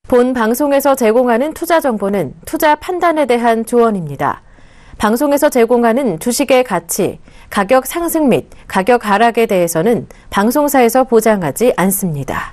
본 방송에서 제공하는 투자 정보는 투자 판단에 대한 조언입니다. 방송에서 제공하는 주식의 가치, 가격 상승 및 가격 하락에 대해서는 방송사에서 보장하지 않습니다.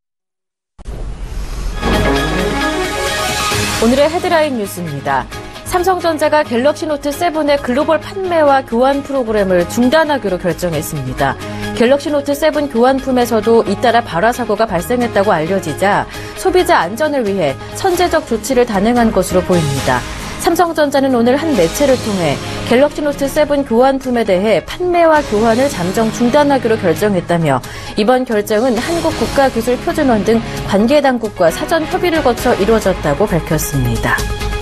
오늘의 헤드라인 뉴스입니다. 삼성전자가 갤럭시 노트 7의 글로벌 판매와 교환 프로그램을 중단하기로 결정했습니다. 갤럭시 노트 7 교환품에서도 잇따라 발화 사고가 발생했다고 알려지자 소비자 안전을 위해 선제적 조치를 단행한 것으로 보입니다. 삼성전자는 오늘 한 매체를 통해 갤럭시 노트 7 교환품에 대해 판매와 교환을 잠정 중단하기로 결정했다며 이번 결정은 한국국가기술표준원 등 관계당국과 사전 협의를 거쳐 이루어졌다고 밝혔습니다.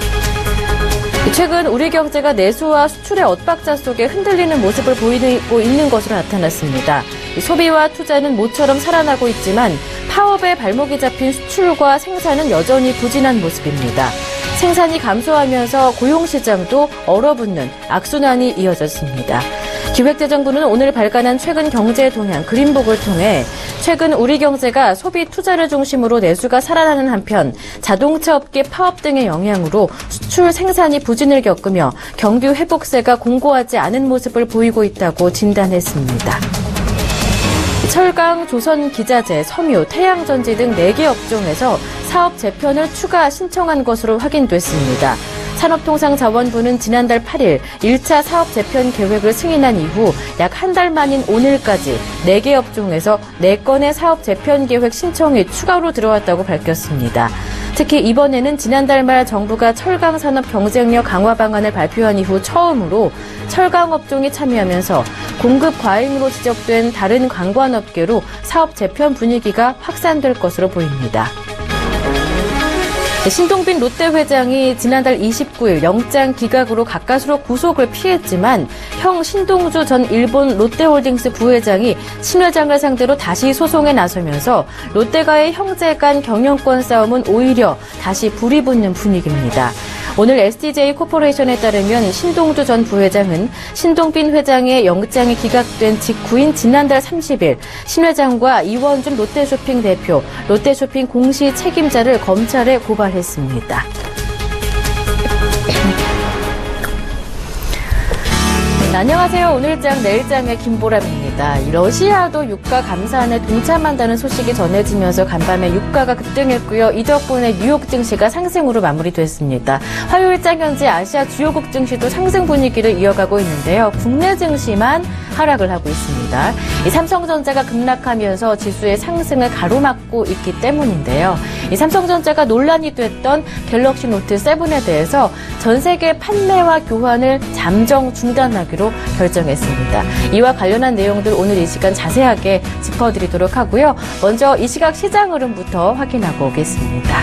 최근 우리 경제가 내수와 수출의 엇박자 속에 흔들리는 모습을 보이고 있는 것으로 나타났습니다. 소비와 투자는 모처럼 살아나고 있지만 파업에 발목이 잡힌 수출과 생산은 여전히 부진한 모습입니다. 생산이 감소하면서 고용시장도 얼어붙는 악순환이 이어졌습니다. 기획재정부는 오늘 발간한 최근 경제 동향 그린북을 통해 최근 우리 경제가 소비 투자를 중심으로 내수가 살아나는 한편 자동차 업계 파업 등의 영향으로 수출 생산이 부진을 겪으며 경기 회복세가 공고하지 않은 모습을 보이고 있다고 진단했습니다. 철강, 조선기자재, 섬유, 태양전지 등 4개 업종에서 사업 재편을 추가 신청한 것으로 확인됐습니다. 산업통상자원부는 지난달 8일 1차 사업 재편 계획을 승인한 이후 약 한 달 만인 오늘까지 4개 업종에서 4건의 사업 재편 계획 신청이 추가로 들어왔다고 밝혔습니다. 특히 이번에는 지난달 말 정부가 철강 산업 경쟁력 강화 방안을 발표한 이후 처음으로 철강 업종이 참여하면서 공급 과잉으로 지적된 다른 관광업계로 사업 재편 분위기가 확산될 것으로 보입니다. 신동빈 롯데 회장이 지난달 29일 영장 기각으로 가까스로 구속을 피했지만 형 신동주 전 일본 롯데홀딩스 부회장이 신 회장을 상대로 다시 소송에 나서면서 롯데가의 형제 간 경영권 싸움은 오히려 다시 불이 붙는 분위기입니다. 오늘 STJ 코퍼레이션에 따르면 신동주 전 부회장은 신동빈 회장의 영장이 기각된 직후인 지난달 30일 신 회장과 이원준 롯데쇼핑 대표, 롯데쇼핑 공시 책임자를 검찰에 고발했습니다. 안녕하세요. 오늘장 내일장의 김보람입니다. 러시아도 유가 감산에 동참한다는 소식이 전해지면서 간밤에 유가가 급등했고요. 이 덕분에 뉴욕 증시가 상승으로 마무리됐습니다. 화요일장 현재 아시아 주요국 증시도 상승 분위기를 이어가고 있는데요. 국내 증시만 하락을 하고 있습니다. 이 삼성전자가 급락하면서 지수의 상승을 가로막고 있기 때문인데요. 이 삼성전자가 논란이 됐던 갤럭시 노트 7에 대해서 전 세계 판매와 교환을 잠정 중단하기로 결정했습니다. 이와 관련한 내용들 오늘 이 시간 자세하게 짚어드리도록 하고요. 먼저 이 시각 시장 흐름부터 확인하고 오겠습니다.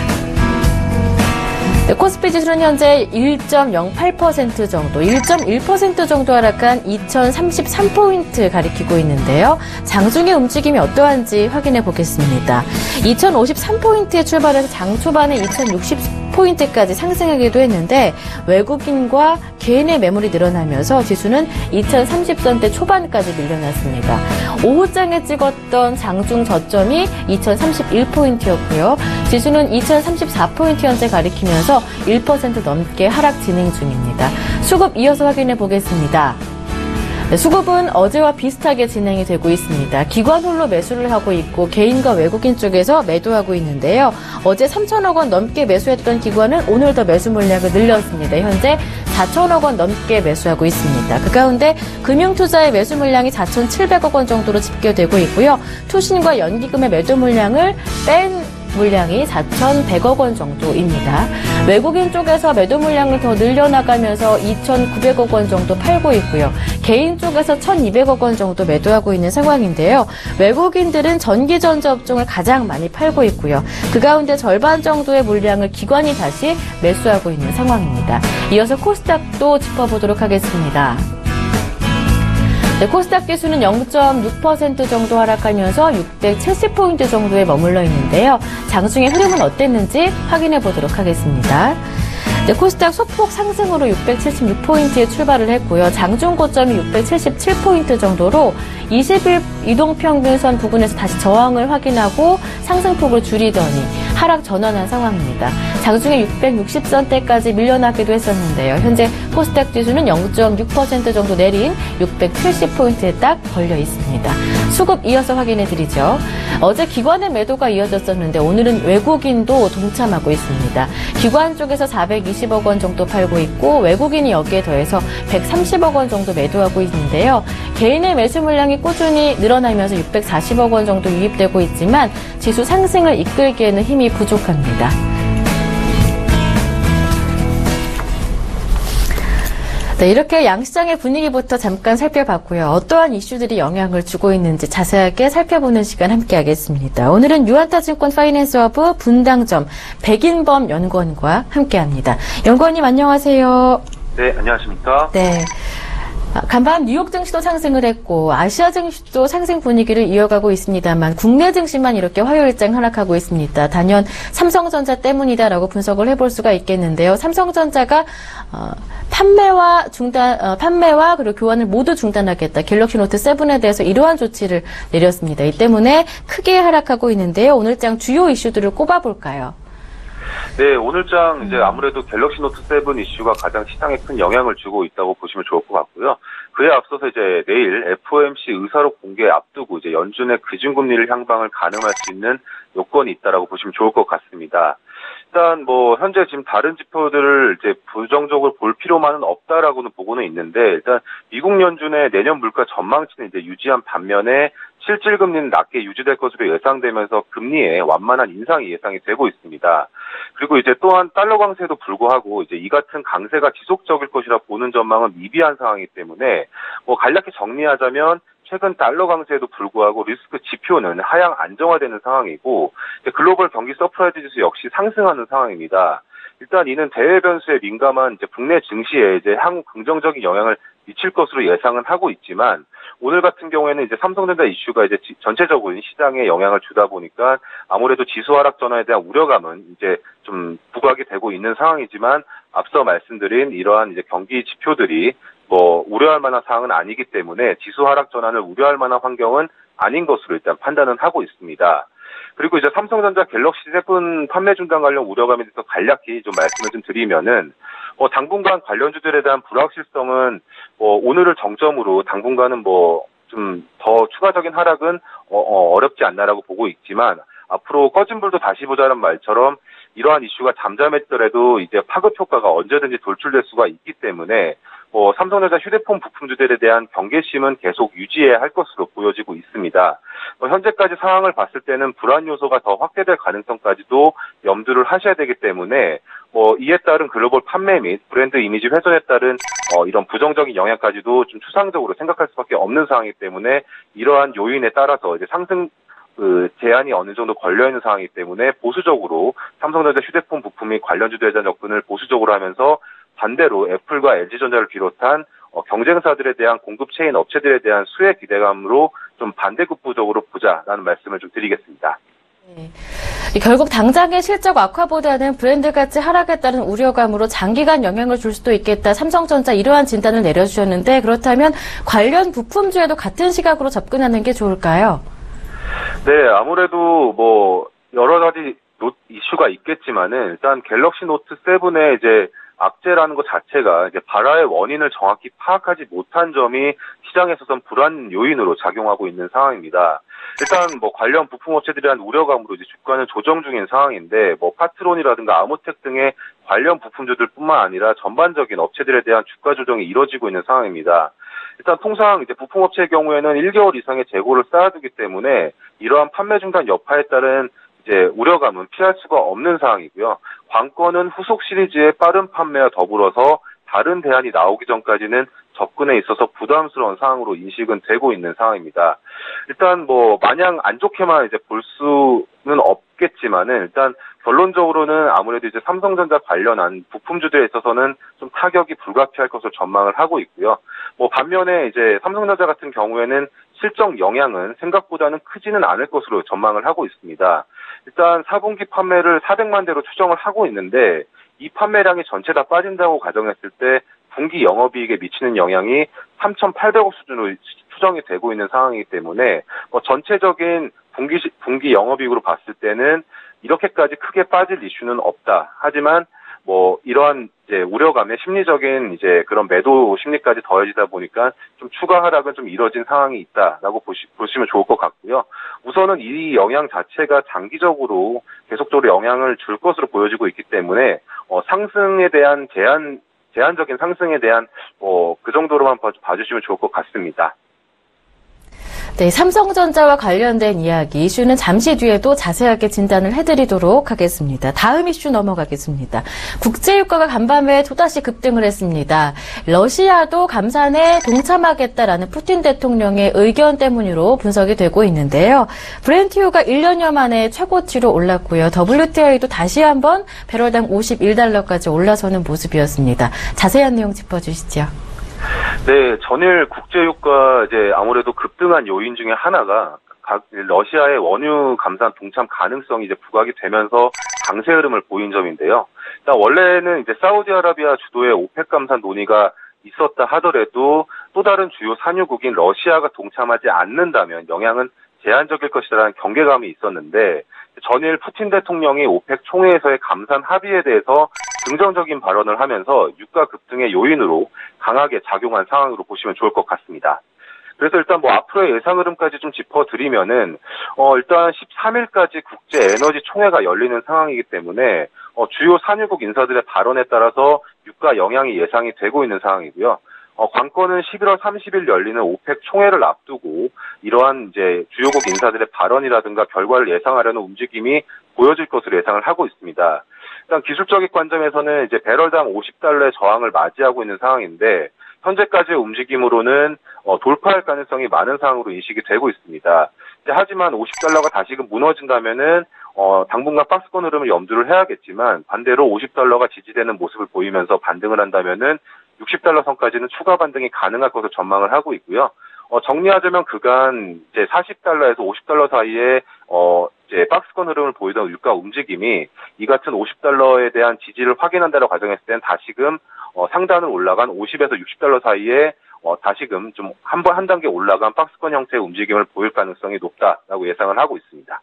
코스피 지수는 현재 1.08% 정도, 1.1% 정도 하락한 2033포인트 가리키고 있는데요. 장중의 움직임이 어떠한지 확인해 보겠습니다. 2053포인트에 출발해서 장 초반에 2060포인트까지 상승하기도 했는데 외국인과 개인의 매물이 늘어나면서 지수는 2030선대 초반까지 밀려났습니다. 오후장에 찍었던 장중 저점이 2031포인트였고요. 지수는 2034포인트 현재 가리키면서 1% 넘게 하락 진행 중입니다. 수급 이어서 확인해 보겠습니다. 수급은 어제와 비슷하게 진행이 되고 있습니다. 기관 홀로 매수를 하고 있고 개인과 외국인 쪽에서 매도하고 있는데요. 어제 3천억 원 넘게 매수했던 기관은 오늘 더 매수 물량을 늘렸습니다. 현재 4천억 원 넘게 매수하고 있습니다. 그 가운데 금융투자의 매수 물량이 4,700억 원 정도로 집계되고 있고요. 투신과 연기금의 매도 물량을 뺀 물량이 4,100억 원 정도입니다. 외국인 쪽에서 매도 물량을 더 늘려나가면서 2,900억 원 정도 팔고 있고요. 개인 쪽에서 1,200억 원 정도 매도하고 있는 상황인데요. 외국인들은 전기전자 업종을 가장 많이 팔고 있고요. 그 가운데 절반 정도의 물량을 기관이 다시 매수하고 있는 상황입니다. 이어서 코스닥도 짚어보도록 하겠습니다. 네, 코스닥 지수는 0.6% 정도 하락하면서 670포인트 정도에 머물러 있는데요. 장중의 흐름은 어땠는지 확인해 보도록 하겠습니다. 네, 코스닥 소폭 상승으로 676포인트에 출발을 했고요. 장중 고점이 677포인트 정도로 20일 이동평균선 부근에서 다시 저항을 확인하고 상승폭을 줄이더니 하락 전환한 상황입니다. 장중에 660선대까지 밀려나기도 했었는데요. 현재 코스닥 지수는 0.6% 정도 내린 670포인트에 딱 걸려 있습니다. 수급 이어서 확인해 드리죠. 어제 기관의 매도가 이어졌었는데 오늘은 외국인도 동참하고 있습니다. 기관 쪽에서 420억 원 정도 팔고 있고 외국인이 여기에 더해서 130억 원 정도 매도하고 있는데요. 개인의 매수 물량이 꾸준히 늘어나면서 640억 원 정도 유입되고 있지만 지수 상승을 이끌기에는 힘이 부족합니다. 네, 이렇게 양시장의 분위기부터 잠깐 살펴봤고요. 어떠한 이슈들이 영향을 주고 있는지 자세하게 살펴보는 시간 함께하겠습니다. 오늘은 유한타증권 파이낸스허브 분당점 백인범 연구원과 함께합니다. 연구원님 안녕하세요. 네, 안녕하십니까. 네. 간밤 뉴욕 증시도 상승을 했고 아시아 증시도 상승 분위기를 이어가고 있습니다만 국내 증시만 이렇게 화요일장 하락하고 있습니다. 단연 삼성전자 때문이다라고 분석을 해볼 수가 있겠는데요. 삼성전자가 판매와 그리고 교환을 모두 중단하겠다. 갤럭시 노트 7에 대해서 이러한 조치를 내렸습니다. 이 때문에 크게 하락하고 있는데요. 오늘장 주요 이슈들을 꼽아볼까요? 네, 오늘장 이제 아무래도 갤럭시 노트 7 이슈가 가장 시장에 큰 영향을 주고 있다고 보시면 좋을 것 같고요. 그에 앞서서 이제 내일 FOMC 의사록 공개 앞두고 이제 연준의 기준금리를 향방을 가늠할 수 있는 요건이 있다라고 보시면 좋을 것 같습니다. 일단 뭐 현재 지금 다른 지표들을 이제 부정적으로 볼 필요만은 없다라고는 보고는 있는데 일단 미국 연준의 내년 물가 전망치는 이제 유지한 반면에 실질 금리는 낮게 유지될 것으로 예상되면서 금리에 완만한 인상이 예상이 되고 있습니다. 그리고 이제 또한 달러 강세에도 불구하고 이제 이 같은 강세가 지속적일 것이라 보는 전망은 미비한 상황이기 때문에 뭐 간략히 정리하자면 최근 달러 강세에도 불구하고 리스크 지표는 하향 안정화되는 상황이고 글로벌 경기 서프라이즈 지수 역시 상승하는 상황입니다. 일단 이는 대외 변수에 민감한 이제 국내 증시에 이제 향후 긍정적인 영향을 미칠 것으로 예상은 하고 있지만 오늘 같은 경우에는 이제 삼성전자 이슈가 이제 전체적인 시장에 영향을 주다 보니까 아무래도 지수 하락 전환에 대한 우려감은 이제 좀 부각이 되고 있는 상황이지만 앞서 말씀드린 이러한 이제 경기 지표들이 뭐 우려할 만한 사항은 아니기 때문에 지수 하락 전환을 우려할 만한 환경은 아닌 것으로 일단 판단은 하고 있습니다. 그리고 이제 삼성전자 갤럭시 7 판매 중단 관련 우려감에 대해서 간략히 좀 말씀을 좀 드리면은 당분간 관련주들에 대한 불확실성은 오늘을 정점으로 당분간은 좀 더 추가적인 하락은 어렵지 않나라고 보고 있지만 앞으로 꺼진 불도 다시 보자는 말처럼 이러한 이슈가 잠잠했더라도 이제 파급 효과가 언제든지 돌출될 수가 있기 때문에 삼성전자 휴대폰 부품주들에 대한 경계심은 계속 유지해야 할 것으로 보여지고 있습니다. 현재까지 상황을 봤을 때는 불안 요소가 더 확대될 가능성까지도 염두를 하셔야 되기 때문에 이에 따른 글로벌 판매 및 브랜드 이미지 훼손에 따른 이런 부정적인 영향까지도 좀 추상적으로 생각할 수밖에 없는 상황이기 때문에 이러한 요인에 따라서 이제 상승 제한이 어느 정도 걸려있는 상황이기 때문에 보수적으로 삼성전자 휴대폰 부품 및 관련주들에 대한 접근을 보수적으로 하면서 반대로 애플과 LG전자를 비롯한 경쟁사들에 대한 공급 체인 업체들에 대한 수혜 기대감으로 좀 반대급부적으로 보자라는 말씀을 좀 드리겠습니다. 네. 결국 당장의 실적 악화보다는 브랜드 가치 하락에 따른 우려감으로 장기간 영향을 줄 수도 있겠다. 삼성전자 이러한 진단을 내려주셨는데 그렇다면 관련 부품주에도 같은 시각으로 접근하는 게 좋을까요? 네, 아무래도 여러 가지 이슈가 있겠지만은 일단 갤럭시 노트 7의 이제 악재라는 것 자체가 이제 발화의 원인을 정확히 파악하지 못한 점이 시장에서선 불안 요인으로 작용하고 있는 상황입니다. 일단 관련 부품 업체들에 대한 우려감으로 이제 주가는 조정 중인 상황인데 파트론이라든가 아모텍 등의 관련 부품주들뿐만 아니라 전반적인 업체들에 대한 주가 조정이 이뤄지고 있는 상황입니다. 일단 통상 이제 부품 업체의 경우에는 1개월 이상의 재고를 쌓아두기 때문에 이러한 판매 중단 여파에 따른 이제 우려감은 피할 수가 없는 상황이고요. 관건은 후속 시리즈의 빠른 판매와 더불어서 다른 대안이 나오기 전까지는 접근에 있어서 부담스러운 상황으로 인식은 되고 있는 상황입니다. 일단 마냥 안 좋게만 이제 볼 수는 없겠지만은 일단 결론적으로는 아무래도 이제 삼성전자 관련한 부품주들에 있어서는 좀 타격이 불가피할 것으로 전망을 하고 있고요. 반면에 이제 삼성전자 같은 경우에는 실적 영향은 생각보다는 크지는 않을 것으로 전망을 하고 있습니다. 일단 4분기 판매를 400만 대로 추정을 하고 있는데 이 판매량이 전체 다 빠진다고 가정했을 때 분기 영업이익에 미치는 영향이 3,800억 수준으로 추정이 되고 있는 상황이기 때문에 전체적인 분기 영업이익으로 봤을 때는 이렇게까지 크게 빠질 이슈는 없다. 하지만 이러한 이제 우려감에 심리적인 이제 그런 매도 심리까지 더해지다 보니까 좀 추가 하락은 좀 이뤄진 상황이 있다라고 보시면 좋을 것 같고요. 우선은 이 영향 자체가 장기적으로 계속적으로 영향을 줄 것으로 보여지고 있기 때문에 상승에 대한 제한적인 상승에 대한 그 정도로만 봐주시면 좋을 것 같습니다. 네, 삼성전자와 관련된 이야기, 이슈는 잠시 뒤에도 자세하게 진단을 해드리도록 하겠습니다. 다음 이슈 넘어가겠습니다. 국제유가가 간밤에 또다시 급등을 했습니다. 러시아도 감산에 동참하겠다라는 푸틴 대통령의 의견 때문으로 분석이 되고 있는데요. 브렌트유가 1년여 만에 최고치로 올랐고요. WTI도 다시 한번 배럴당 51달러까지 올라서는 모습이었습니다. 자세한 내용 짚어주시죠. 네, 전일 국제유가 이제 아무래도 급등한 요인 중에 하나가 러시아의 원유 감산 동참 가능성이 이제 부각이 되면서 강세 흐름을 보인 점인데요. 일단 원래는 이제 사우디아라비아 주도의 오펙 감산 논의가 있었다 하더라도 또 다른 주요 산유국인 러시아가 동참하지 않는다면 영향은 제한적일 것이라는 경계감이 있었는데 전일 푸틴 대통령이 오펙 총회에서의 감산 합의에 대해서 긍정적인 발언을 하면서 유가 급등의 요인으로 강하게 작용한 상황으로 보시면 좋을 것 같습니다. 그래서 일단 앞으로의 예상 흐름까지 좀 짚어드리면은 일단 13일까지 국제 에너지 총회가 열리는 상황이기 때문에 주요 산유국 인사들의 발언에 따라서 유가 영향이 예상이 되고 있는 상황이고요. 관건은 11월 30일 열리는 오펙 총회를 앞두고 이러한 이제 주요국 인사들의 발언이라든가 결과를 예상하려는 움직임이 보여질 것으로 예상을 하고 있습니다. 일단 기술적인 관점에서는 이제 배럴당 50달러의 저항을 맞이하고 있는 상황인데 현재까지의 움직임으로는 돌파할 가능성이 많은 상황으로 인식이 되고 있습니다. 하지만 50달러가 다시금 무너진다면은 당분간 박스권 흐름을 염두를 해야겠지만 반대로 50달러가 지지되는 모습을 보이면서 반등을 한다면은 60달러 선까지는 추가 반등이 가능할 것으로 전망을 하고 있고요. 정리하자면 그간 이제 40달러에서 50달러 사이에 이제 박스권 흐름을 보이던 유가 움직임이 이 같은 50달러에 대한 지지를 확인한다고 가정했을 때는 다시금 상단을 올라간 50에서 60달러 사이에 다시금 좀 한 단계 올라간 박스권 형태의 움직임을 보일 가능성이 높다라고 예상을 하고 있습니다.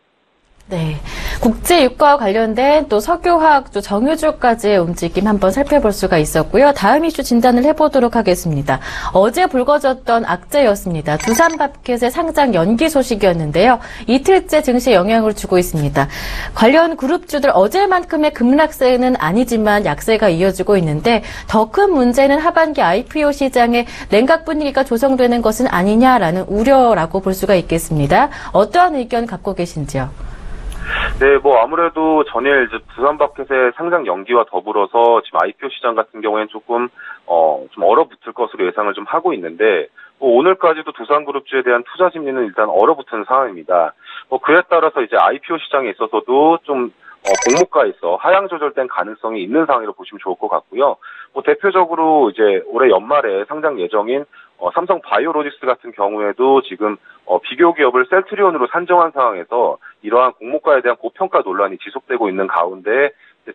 네. 국제 유가와 관련된 또 석유화학, 또 정유주까지의 움직임 한번 살펴볼 수가 있었고요. 다음 이슈 진단을 해보도록 하겠습니다. 어제 불거졌던 악재였습니다. 두산마켓의 상장 연기 소식이었는데요. 이틀째 증시에 영향을 주고 있습니다. 관련 그룹주들 어제만큼의 급락세는 아니지만 약세가 이어지고 있는데 더 큰 문제는 하반기 IPO 시장에 냉각 분위기가 조성되는 것은 아니냐라는 우려라고 볼 수가 있겠습니다. 어떠한 의견 갖고 계신지요? 네, 아무래도 전일 이제 두산마켓의 상장 연기와 더불어서 지금 IPO 시장 같은 경우에는 조금 좀 얼어붙을 것으로 예상을 좀 하고 있는데, 오늘까지도 두산그룹주에 대한 투자 심리는 일단 얼어붙은 상황입니다. 그에 따라서 이제 IPO 시장에 있어서도 좀 공모가에서 하향 조절된 가능성이 있는 상황이라고 보시면 좋을 것 같고요. 대표적으로 이제 올해 연말에 상장 예정인 삼성 바이오로직스 같은 경우에도 지금 비교 기업을 셀트리온으로 산정한 상황에서 이러한 공모가에 대한 고평가 논란이 지속되고 있는 가운데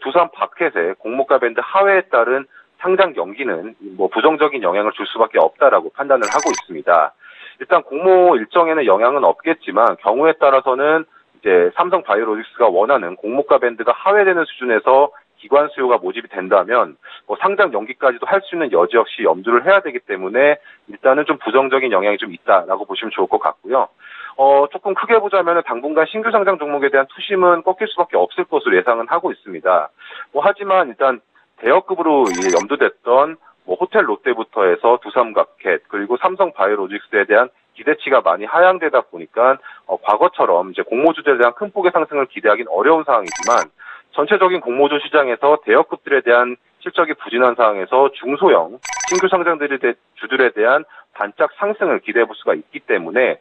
두산마켓의 공모가 밴드 하회에 따른 상장 연기는 부정적인 영향을 줄 수밖에 없다라고 판단을 하고 있습니다. 일단 공모 일정에는 영향은 없겠지만 경우에 따라서는 이제 삼성 바이오로직스가 원하는 공모가 밴드가 하회되는 수준에서 기관 수요가 모집이 된다면 상장 연기까지도 할 수 있는 여지 역시 염두를 해야 되기 때문에 일단은 좀 부정적인 영향이 좀 있다라고 보시면 좋을 것 같고요. 조금 크게 보자면 당분간 신규 상장 종목에 대한 투심은 꺾일 수밖에 없을 것으로 예상은 하고 있습니다. 하지만 일단 대여급으로 염두됐던 호텔 롯데부터 해서 두산마켓 그리고 삼성 바이오로직스에 대한 기대치가 많이 하향되다 보니까 과거처럼 이제 공모주들에 대한 큰 폭의 상승을 기대하기는 어려운 상황이지만 전체적인 공모주 시장에서 대여급들에 대한 실적이 부진한 상황에서 중소형 신규 상장주들에 대한 반짝 상승을 기대해 볼 수가 있기 때문에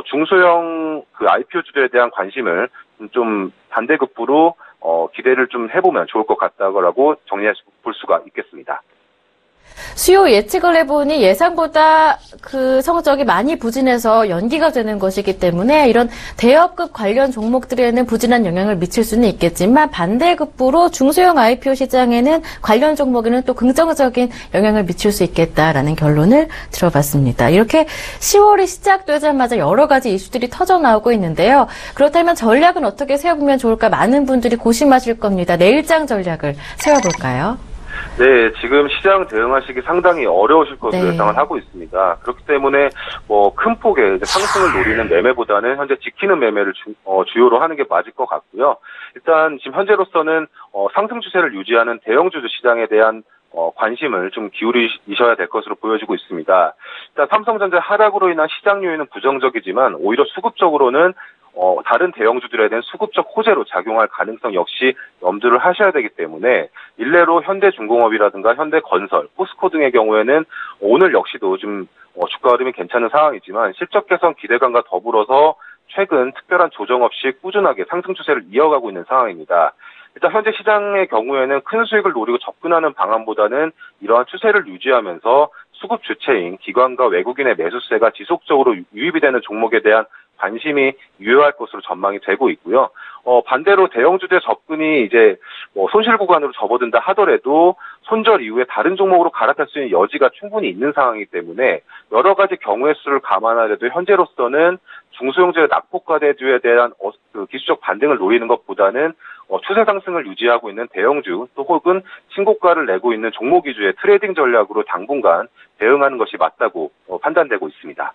중소형 그 IPO 주들에 대한 관심을 좀 반대급부로 기대를 좀 해보면 좋을 것 같다고 정리해 볼 수가 있겠습니다. 수요 예측을 해보니 예상보다 그 성적이 많이 부진해서 연기가 되는 것이기 때문에 이런 대여급 관련 종목들에는 부진한 영향을 미칠 수는 있겠지만 반대급부로 중소형 IPO 시장에는 관련 종목에는 또 긍정적인 영향을 미칠 수 있겠다라는 결론을 들어봤습니다. 이렇게 10월이 시작되자마자 여러 가지 이슈들이 터져 나오고 있는데요. 그렇다면 전략은 어떻게 세워보면 좋을까? 많은 분들이 고심하실 겁니다. 내일장 전략을 세워볼까요? 네, 지금 시장 대응하시기 상당히 어려우실 것으로 네. 예상을 하고 있습니다. 그렇기 때문에 큰 폭의 상승을 노리는 매매보다는 현재 지키는 매매를 주요로 하는 게 맞을 것 같고요. 일단 지금 현재로서는 상승 추세를 유지하는 대형주주 시장에 대한 관심을 좀 기울이셔야 될 것으로 보여지고 있습니다. 일단 삼성전자 하락으로 인한 시장 요인은 부정적이지만 오히려 수급적으로는 다른 대형주들에 대한 수급적 호재로 작용할 가능성 역시 염두를 하셔야 되기 때문에 일례로 현대중공업이라든가 현대건설, 포스코 등의 경우에는 오늘 역시도 좀 주가 흐름이 괜찮은 상황이지만 실적 개선 기대감과 더불어서 최근 특별한 조정 없이 꾸준하게 상승 추세를 이어가고 있는 상황입니다. 일단 현재 시장의 경우에는 큰 수익을 노리고 접근하는 방안보다는 이러한 추세를 유지하면서 수급 주체인 기관과 외국인의 매수세가 지속적으로 유입이 되는 종목에 대한 관심이 유효할 것으로 전망이 되고 있고요. 반대로 대형주주의 접근이 이제 손실 구간으로 접어든다 하더라도 손절 이후에 다른 종목으로 갈아탈 수 있는 여지가 충분히 있는 상황이기 때문에 여러 가지 경우의 수를 감안하려도 현재로서는 중소형주의 낙폭과대주에 대한 기술적 반등을 노리는 것보다는 추세 상승을 유지하고 있는 대형주 또 혹은 신고가를 내고 있는 종목 위주의 트레이딩 전략으로 당분간 대응하는 것이 맞다고 판단되고 있습니다.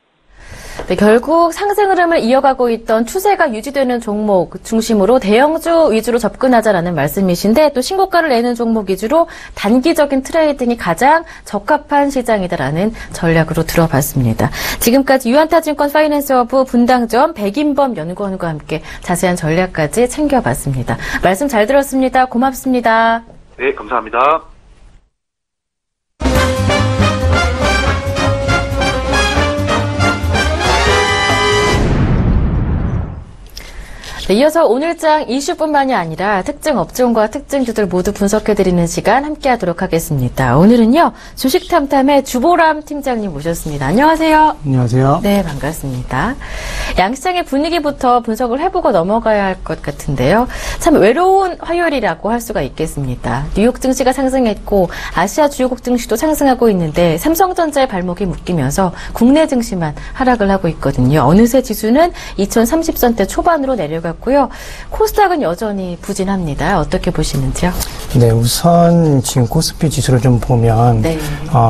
네, 결국 상승 흐름을 이어가고 있던 추세가 유지되는 종목 중심으로 대형주 위주로 접근하자라는 말씀이신데 또 신고가를 내는 종목 위주로 단기적인 트레이딩이 가장 적합한 시장이다라는 전략으로 들어봤습니다. 지금까지 유한타증권 파이낸스허브 분당점 백인범 연구원과 함께 자세한 전략까지 챙겨봤습니다. 말씀 잘 들었습니다. 고맙습니다. 네, 감사합니다. 네, 이어서 오늘장 이슈뿐만이 아니라 특정 업종과 특징주들 모두 분석해드리는 시간 함께하도록 하겠습니다. 오늘은요, 주식탐탐의 주보람 팀장님 모셨습니다. 안녕하세요. 안녕하세요. 네, 반갑습니다. 양시장의 분위기부터 분석을 해보고 넘어가야 할 것 같은데요. 참 외로운 화요일이라고 할 수가 있겠습니다. 뉴욕 증시가 상승했고 아시아 주요국 증시도 상승하고 있는데 삼성전자의 발목이 묶이면서 국내 증시만 하락을 하고 있거든요. 어느새 지수는 2030선대 초반으로 내려가고 고요. 코스닥은 여전히 부진합니다. 어떻게 보시는지요? 네, 우선 지금 코스피 지수를 좀 보면 네.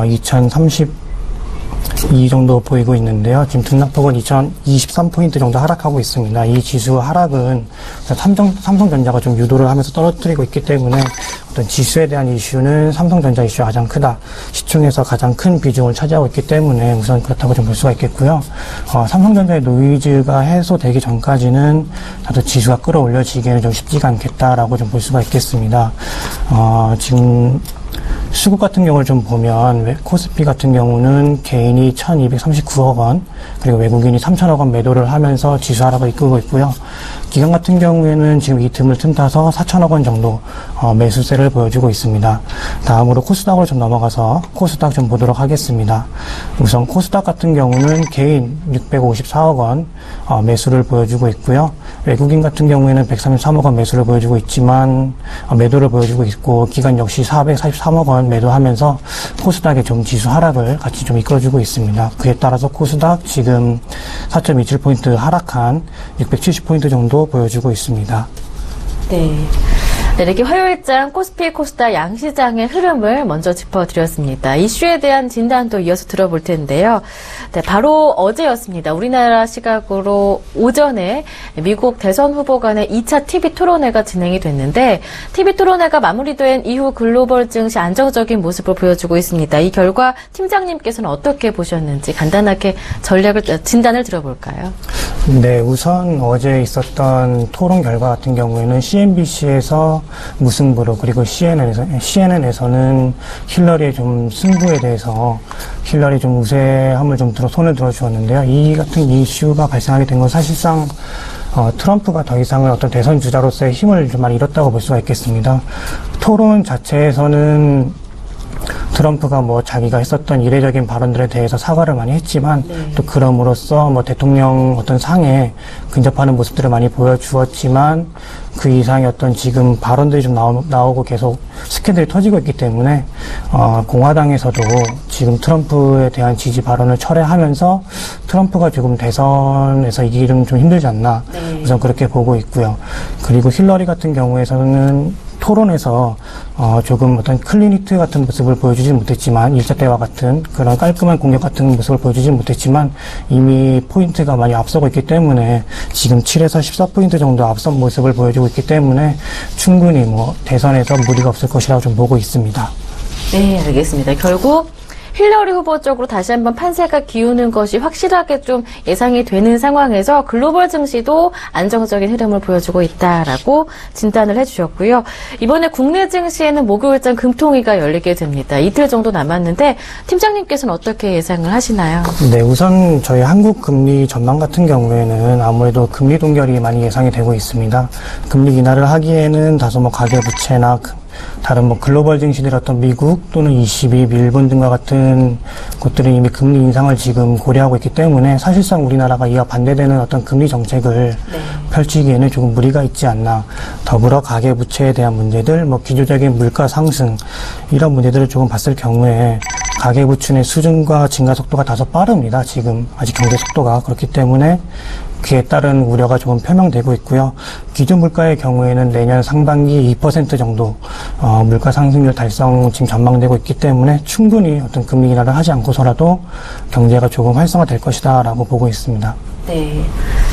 2032 정도 보이고 있는데요. 지금 등락폭은 2023포인트 정도 하락하고 있습니다. 이 지수 하락은 삼성전자가 좀 유도를 하면서 떨어뜨리고 있기 때문에 어떤 지수에 대한 이슈는 삼성전자 이슈가 가장 크다. 시총에서 가장 큰 비중을 차지하고 있기 때문에 우선 그렇다고 좀 볼 수가 있겠고요. 삼성전자의 노이즈가 해소되기 전까지는 나도 지수가 끌어올려지기에는 좀 쉽지가 않겠다라고 좀 볼 수가 있겠습니다. 지금 수급 같은 경우를 좀 보면 코스피 같은 경우는 개인이 1239억 원 그리고 외국인이 3천억 원 매도를 하면서 지수 하락을 이끌고 있고요. 기관 같은 경우에는 지금 이 틈을 틈타서 4천억 원 정도 매수세를 보여주고 있습니다. 다음으로 코스닥으로 좀 넘어가서 코스닥 좀 보도록 하겠습니다. 우선 코스닥 같은 경우는 개인 654억 원 매수를 보여주고 있고요. 외국인 같은 경우에는 133억 원 매수를 보여주고 있지만 매도를 보여주고 있고 기관 역시 443억 원 매도하면서 코스닥의 좀 지수 하락을 같이 좀 이끌어주고 있습니다. 그에 따라서 코스닥 지금 4.27포인트 하락한 670포인트 정도 보여주고 있습니다. 네. 네, 이렇게 화요일장 코스피, 코스닥 양시장의 흐름을 먼저 짚어드렸습니다. 이슈에 대한 진단도 이어서 들어볼 텐데요. 네, 바로 어제였습니다. 우리나라 시각으로 오전에 미국 대선 후보 간의 2차 TV 토론회가 진행이 됐는데 TV 토론회가 마무리된 이후 글로벌 증시 안정적인 모습을 보여주고 있습니다. 이 결과 팀장님께서는 어떻게 보셨는지 간단하게 진단을 들어볼까요? 네, 우선 어제 있었던 토론 결과 같은 경우에는 CNBC에서 무승부로 그리고 CNN에서는 힐러리의 좀 승부에 대해서 힐러리 좀 우세함을 좀 손을 들어주었는데요. 이 같은 이슈가 발생하게 된 건 사실상 트럼프가 더 이상은 어떤 대선 주자로서의 힘을 좀 많이 잃었다고 볼 수가 있겠습니다. 토론 자체에서는 트럼프가 뭐 자기가 했었던 이례적인 발언들에 대해서 사과를 많이 했지만 또 그럼으로써 뭐 대통령 어떤 상에 근접하는 모습들을 많이 보여주었지만 그 이상의 어떤 지금 발언들이 좀 나오고 계속 스캔들이 터지고 있기 때문에 공화당에서도 지금 트럼프에 대한 지지 발언을 철회하면서 트럼프가 조금 대선에서 이기기는 좀 힘들지 않나 우선 그렇게 보고 있고요. 그리고 힐러리 같은 경우에서는 토론에서 조금 어떤 클리니트 같은 모습을 보여주지 못했지만 1차 때와 같은 그런 깔끔한 공격 같은 모습을 보여주지 못했지만 이미 포인트가 많이 앞서고 있기 때문에 지금 7에서 14포인트 정도 앞선 모습을 보여주고 있기 때문에 충분히 뭐 대선에서 무리가 없을 것이라고 좀 보고 있습니다. 네, 알겠습니다. 결국 힐러리 후보 쪽으로 다시 한번 판세가 기우는 것이 확실하게 좀 예상이 되는 상황에서 글로벌 증시도 안정적인 흐름을 보여주고 있다라고 진단을 해주셨고요. 이번에 국내 증시에는 목요일장 금통위가 열리게 됩니다. 이틀 정도 남았는데 팀장님께서는 어떻게 예상을 하시나요? 네, 우선 저희 한국 금리 전망 같은 경우에는 아무래도 금리 동결이 많이 예상이 되고 있습니다. 금리 인하를 하기에는 다소 뭐 가계부채나 다른 뭐 글로벌 증시들 어떤 미국 또는 ECB, 일본 등과 같은 곳들이 이미 금리 인상을 지금 고려하고 있기 때문에 사실상 우리나라가 이와 반대되는 어떤 금리 정책을 펼치기에는 조금 무리가 있지 않나. 더불어 가계부채에 대한 문제들, 뭐 기조적인 물가 상승 이런 문제들을 조금 봤을 경우에 가계부채의 수준과 증가 속도가 다소 빠릅니다. 지금 아직 경제 속도가 그렇기 때문에 그에 따른 우려가 조금 표명되고 있고요. 기준 물가의 경우에는 내년 상반기 2% 정도 물가 상승률 달성 지금 전망되고 있기 때문에 충분히 어떤 금리 인하를 하지 않고서라도 경제가 조금 활성화될 것이다라고 보고 있습니다. 네.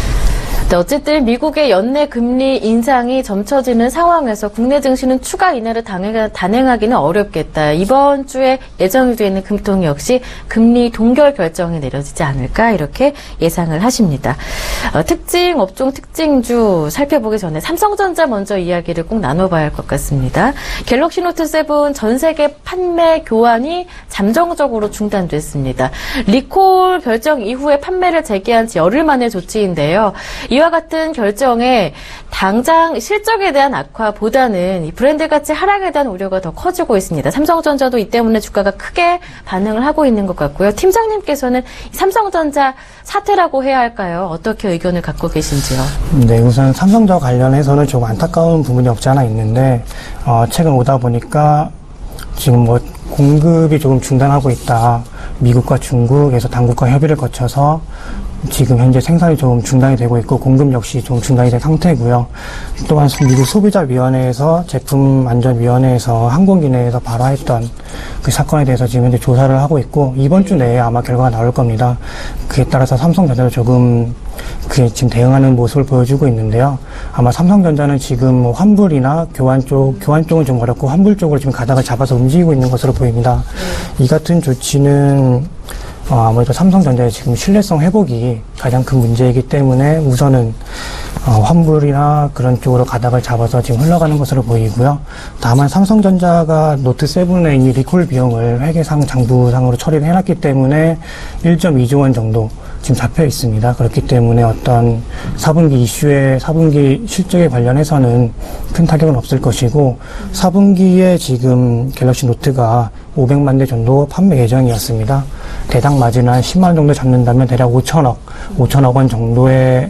어쨌든 미국의 연내 금리 인상이 점쳐지는 상황에서 국내 증시는 추가 인하를 단행하기는 어렵겠다. 이번 주에 예정이 되어 있는 금통위 역시 금리 동결 결정이 내려지지 않을까 이렇게 예상을 하십니다. 특징 업종 특징주 살펴보기 전에 삼성전자 먼저 이야기를 꼭 나눠봐야 할 것 같습니다. 갤럭시 노트 7 전 세계 판매 교환이 잠정적으로 중단됐습니다. 리콜 결정 이후에 판매를 재개한 지 열흘 만의 조치인데요. 이와 같은 결정에 당장 실적에 대한 악화보다는 이 브랜드 가치 하락에 대한 우려가 더 커지고 있습니다. 삼성전자도 이 때문에 주가가 크게 반응을 하고 있는 것 같고요. 팀장님께서는 삼성전자 사태라고 해야 할까요? 어떻게 의견을 갖고 계신지요? 네, 우선 삼성전자 관련해서는 좀 안타까운 부분이 없지 않아 있는데 최근 오다 보니까 지금 뭐 공급이 조금 중단하고 있다. 미국과 중국에서 당국과 협의를 거쳐서 지금 현재 생산이 좀 중단이 되고 있고 공급 역시 좀 중단이 된 상태고요. 또한 미국 소비자위원회에서 제품안전위원회에서 항공기 내에서 발화했던 그 사건에 대해서 지금 현재 조사를 하고 있고 이번 주 내에 아마 결과가 나올 겁니다. 그에 따라서 삼성전자도 조금 그에 지금 대응하는 모습을 보여주고 있는데요. 아마 삼성전자는 지금 환불이나 교환 쪽은 좀 어렵고 환불 쪽으로 지금 가닥을 잡아서 움직이고 있는 것으로 보입니다. 이 같은 조치는 아무래도 삼성전자의 지금 신뢰성 회복이 가장 큰 문제이기 때문에 우선은 환불이나 그런 쪽으로 가닥을 잡아서 지금 흘러가는 것으로 보이고요. 다만 삼성전자가 노트7의 이미 리콜 비용을 회계상 장부상으로 처리를 해놨기 때문에 1.2조 원 정도 지금 잡혀 있습니다. 그렇기 때문에 어떤 4분기 실적에 관련해서는 큰 타격은 없을 것이고 4분기에 지금 갤럭시 노트가 500만 대 정도 판매 예정이었습니다. 대당 마진을 한 10만 원 정도 잡는다면 대략 5천억 원 정도의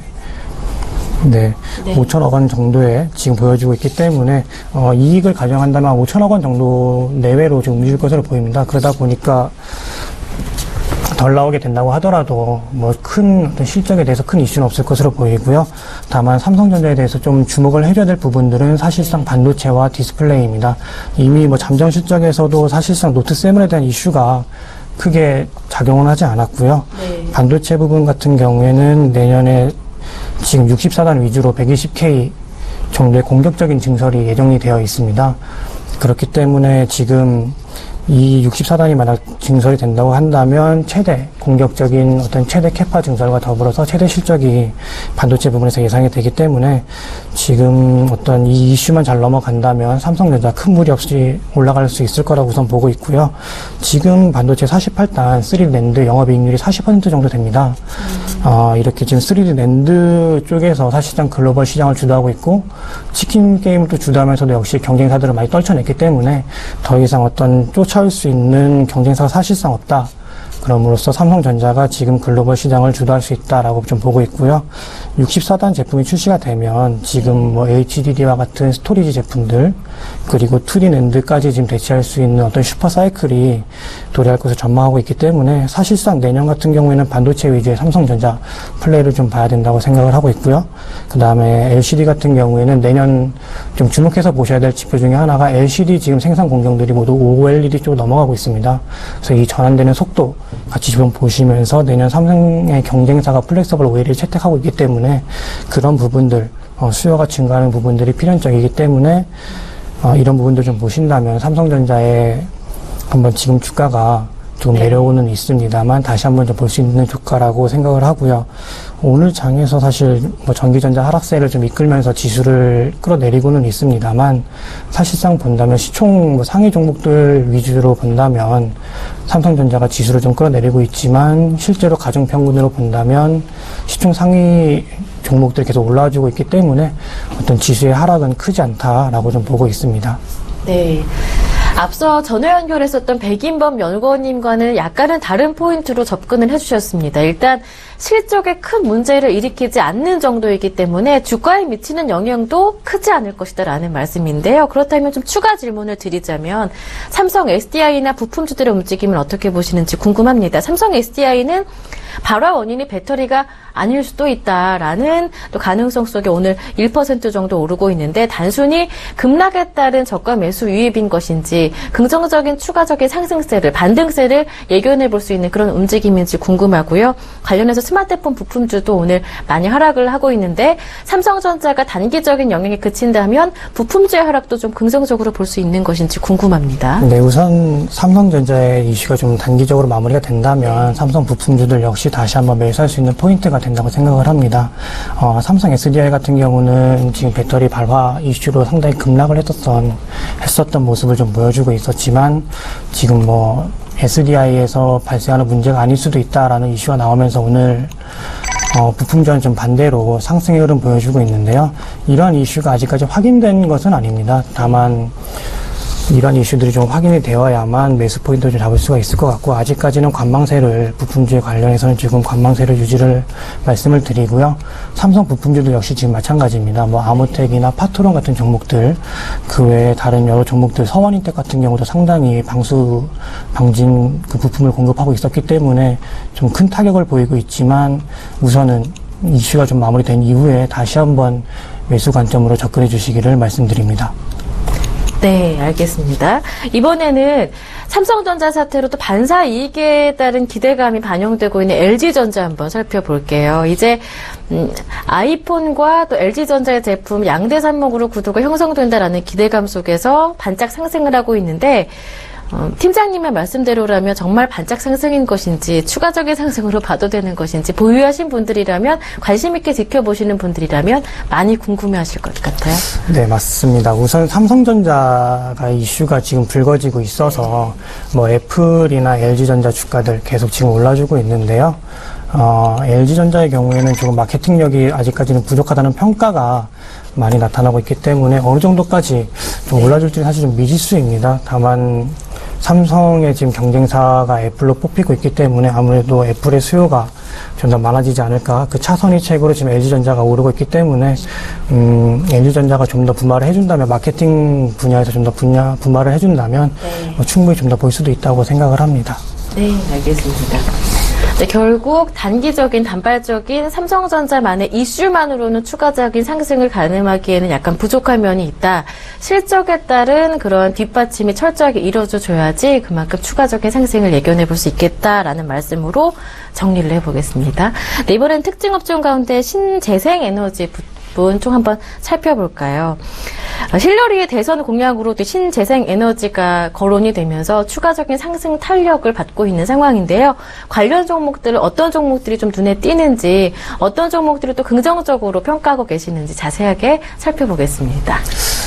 5천억 원 정도에 지금 보여지고 있기 때문에 이익을 가정한다면 5천억 원 정도 내외로 지금 움직일 것으로 보입니다. 그러다 보니까 덜 나오게 된다고 하더라도 뭐 큰 어떤 실적에 대해서 큰 이슈는 없을 것으로 보이고요. 다만 삼성전자에 대해서 좀 주목을 해줘야 될 부분들은 사실상 반도체와 디스플레이입니다. 이미 뭐 잠정 실적에서도 사실상 노트7에 대한 이슈가 크게 작용은 하지 않았고요. 반도체 부분 같은 경우에는 내년에 지금 64단 위주로 120K 정도의 공격적인 증설이 예정이 되어 있습니다. 그렇기 때문에 지금 이 64단이 만약 증설이 된다고 한다면 최대 공격적인 어떤 최대 캐파 증설과 더불어서 최대 실적이 반도체 부분에서 예상이 되기 때문에 지금 어떤 이 이슈만 잘 넘어간다면 삼성전자 큰 무리 없이 올라갈 수 있을 거라고 우선 보고 있고요. 지금 반도체 48단 3D 낸드 영업이익률이 40% 정도 됩니다. 이렇게 지금 3D 낸드 쪽에서 사실상 글로벌 시장을 주도하고 있고 치킨 게임을 또 주도하면서도 역시 경쟁사들을 많이 떨쳐냈기 때문에 더 이상 어떤 쫓아올 수 있는 경쟁사가 사실상 없다. 그럼으로써 삼성전자가 지금 글로벌 시장을 주도할 수 있다라고 좀 보고 있고요. 64단 제품이 출시가 되면 지금 뭐 HDD와 같은 스토리지 제품들 그리고 2D 낸드까지 지금 대체할 수 있는 어떤 슈퍼 사이클이 도래할 것을 전망하고 있기 때문에 사실상 내년 같은 경우에는 반도체 위주의 삼성전자 플레이를 좀 봐야 된다고 생각을 하고 있고요. 그 다음에 LCD 같은 경우에는 내년 좀 주목해서 보셔야 될 지표 중에 하나가 LCD 지금 생산 공정들이 모두 OLED 쪽으로 넘어가고 있습니다. 그래서 이 전환되는 속도 같이 좀 보시면서 내년 삼성의 경쟁사가 플렉서블 OLED를 채택하고 있기 때문에 그런 부분들, 수요가 증가하는 부분들이 필연적이기 때문에 이런 부분들 좀 보신다면 삼성전자의 한번 지금 주가가 좀 내려오는 있습니다만 다시 한번 좀 볼 수 있는 주가라고 생각을 하고요. 오늘 장에서 사실 뭐 전기전자 하락세를 좀 이끌면서 지수를 끌어내리고는 있습니다만 사실상 본다면 시총 뭐 상위 종목들 위주로 본다면 삼성전자가 지수를 좀 끌어내리고 있지만 실제로 가중평균으로 본다면 시총 상위 종목들이 계속 올라와주고 있기 때문에 어떤 지수의 하락은 크지 않다라고 좀 보고 있습니다. 네. 앞서 전화 연결했었던 백인범 연구원님과는 약간은 다른 포인트로 접근을 해주셨습니다. 일단 실적에 큰 문제를 일으키지 않는 정도이기 때문에 주가에 미치는 영향도 크지 않을 것이다라는 말씀인데요. 그렇다면 좀 추가 질문을 드리자면 삼성 SDI나 부품주들의 움직임을 어떻게 보시는지 궁금합니다. 삼성 SDI는 발화 원인이 배터리가 아닐 수도 있다라는 또 가능성 속에 오늘 1% 정도 오르고 있는데 단순히 급락에 따른 저가 매수 유입인 것인지 긍정적인 추가적인 상승세를 반등세를 예견해 볼 수 있는 그런 움직임인지 궁금하고요. 관련해서 스마트폰 부품주도 오늘 많이 하락을 하고 있는데 삼성전자가 단기적인 영향에 그친다면 부품주의 하락도 좀 긍정적으로 볼 수 있는 것인지 궁금합니다. 네, 우선 삼성전자의 이슈가 좀 단기적으로 마무리가 된다면 삼성 부품주들 역시 다시 한번 매수할 수 있는 포인트가 된다고 생각을 합니다. 삼성 SDI 같은 경우는 지금 배터리 발화 이슈로 상당히 급락을 했었던 모습을 좀 보여주고 있었지만 지금 뭐 SDI에서 발생하는 문제가 아닐 수도 있다라는 이슈가 나오면서 오늘 부품주와는 좀 반대로 상승의 흐름 보여주고 있는데요. 이러한 이슈가 아직까지 확인된 것은 아닙니다. 다만 이런 이슈들이 좀 확인이 되어야만 매수 포인트를 좀 잡을 수가 있을 것 같고 아직까지는 관망세를 부품주에 관련해서는 지금 관망세를 유지를 말씀을 드리고요. 삼성 부품주도 역시 지금 마찬가지입니다. 뭐 아무텍이나 파트론 같은 종목들 그 외에 다른 여러 종목들 서원인텍 같은 경우도 상당히 방진 그 부품을 공급하고 있었기 때문에 좀 큰 타격을 보이고 있지만 우선은 이슈가 좀 마무리된 이후에 다시 한번 매수 관점으로 접근해 주시기를 말씀드립니다. 네, 알겠습니다. 이번에는 삼성전자 사태로 또 반사 이익에 따른 기대감이 반영되고 있는 LG전자 한번 살펴볼게요. 이제 아이폰과 또 LG전자의 제품 양대 산목으로 구도가 형성된다라는 기대감 속에서 반짝 상승을 하고 있는데 팀장님의 말씀대로라면 정말 반짝 상승인 것인지 추가적인 상승으로 봐도 되는 것인지 보유하신 분들이라면 관심 있게 지켜보시는 분들이라면 많이 궁금해하실 것 같아요. 네, 맞습니다. 우선 삼성전자가 이슈가 지금 불거지고 있어서 뭐 애플이나 LG전자 주가들 계속 지금 올라주고 있는데요. LG전자의 경우에는 조금 마케팅력이 아직까지는 부족하다는 평가가 많이 나타나고 있기 때문에 어느 정도까지 좀 올라줄지는 사실 좀 미지수입니다. 다만 삼성의 지금 경쟁사가 애플로 뽑히고 있기 때문에 아무래도 애플의 수요가 좀 더 많아지지 않을까. 그 차선의책으로 지금 LG전자가 오르고 있기 때문에 LG전자가 좀 더 분발을 해준다면 마케팅 분야에서 좀 더 분발을 해준다면 충분히 좀 더 볼 수도 있다고 생각을 합니다. 네, 알겠습니다. 네, 결국 단기적인 단발적인 삼성전자만의 이슈만으로는 추가적인 상승을 가늠하기에는 약간 부족한 면이 있다. 실적에 따른 그런 뒷받침이 철저하게 이루어져줘야지 그만큼 추가적인 상승을 예견해 볼 수 있겠다라는 말씀으로 정리를 해보겠습니다. 네, 이번엔 특징 업종 가운데 신재생에너지 부분 좀 한번 살펴볼까요? 힐러리의 대선 공약으로 신재생에너지가 거론이 되면서 추가적인 상승 탄력을 받고 있는 상황인데요. 관련 종목들을 어떤 종목들이 좀 눈에 띄는지 어떤 종목들을 또 긍정적으로 평가하고 계시는지 자세하게 살펴보겠습니다.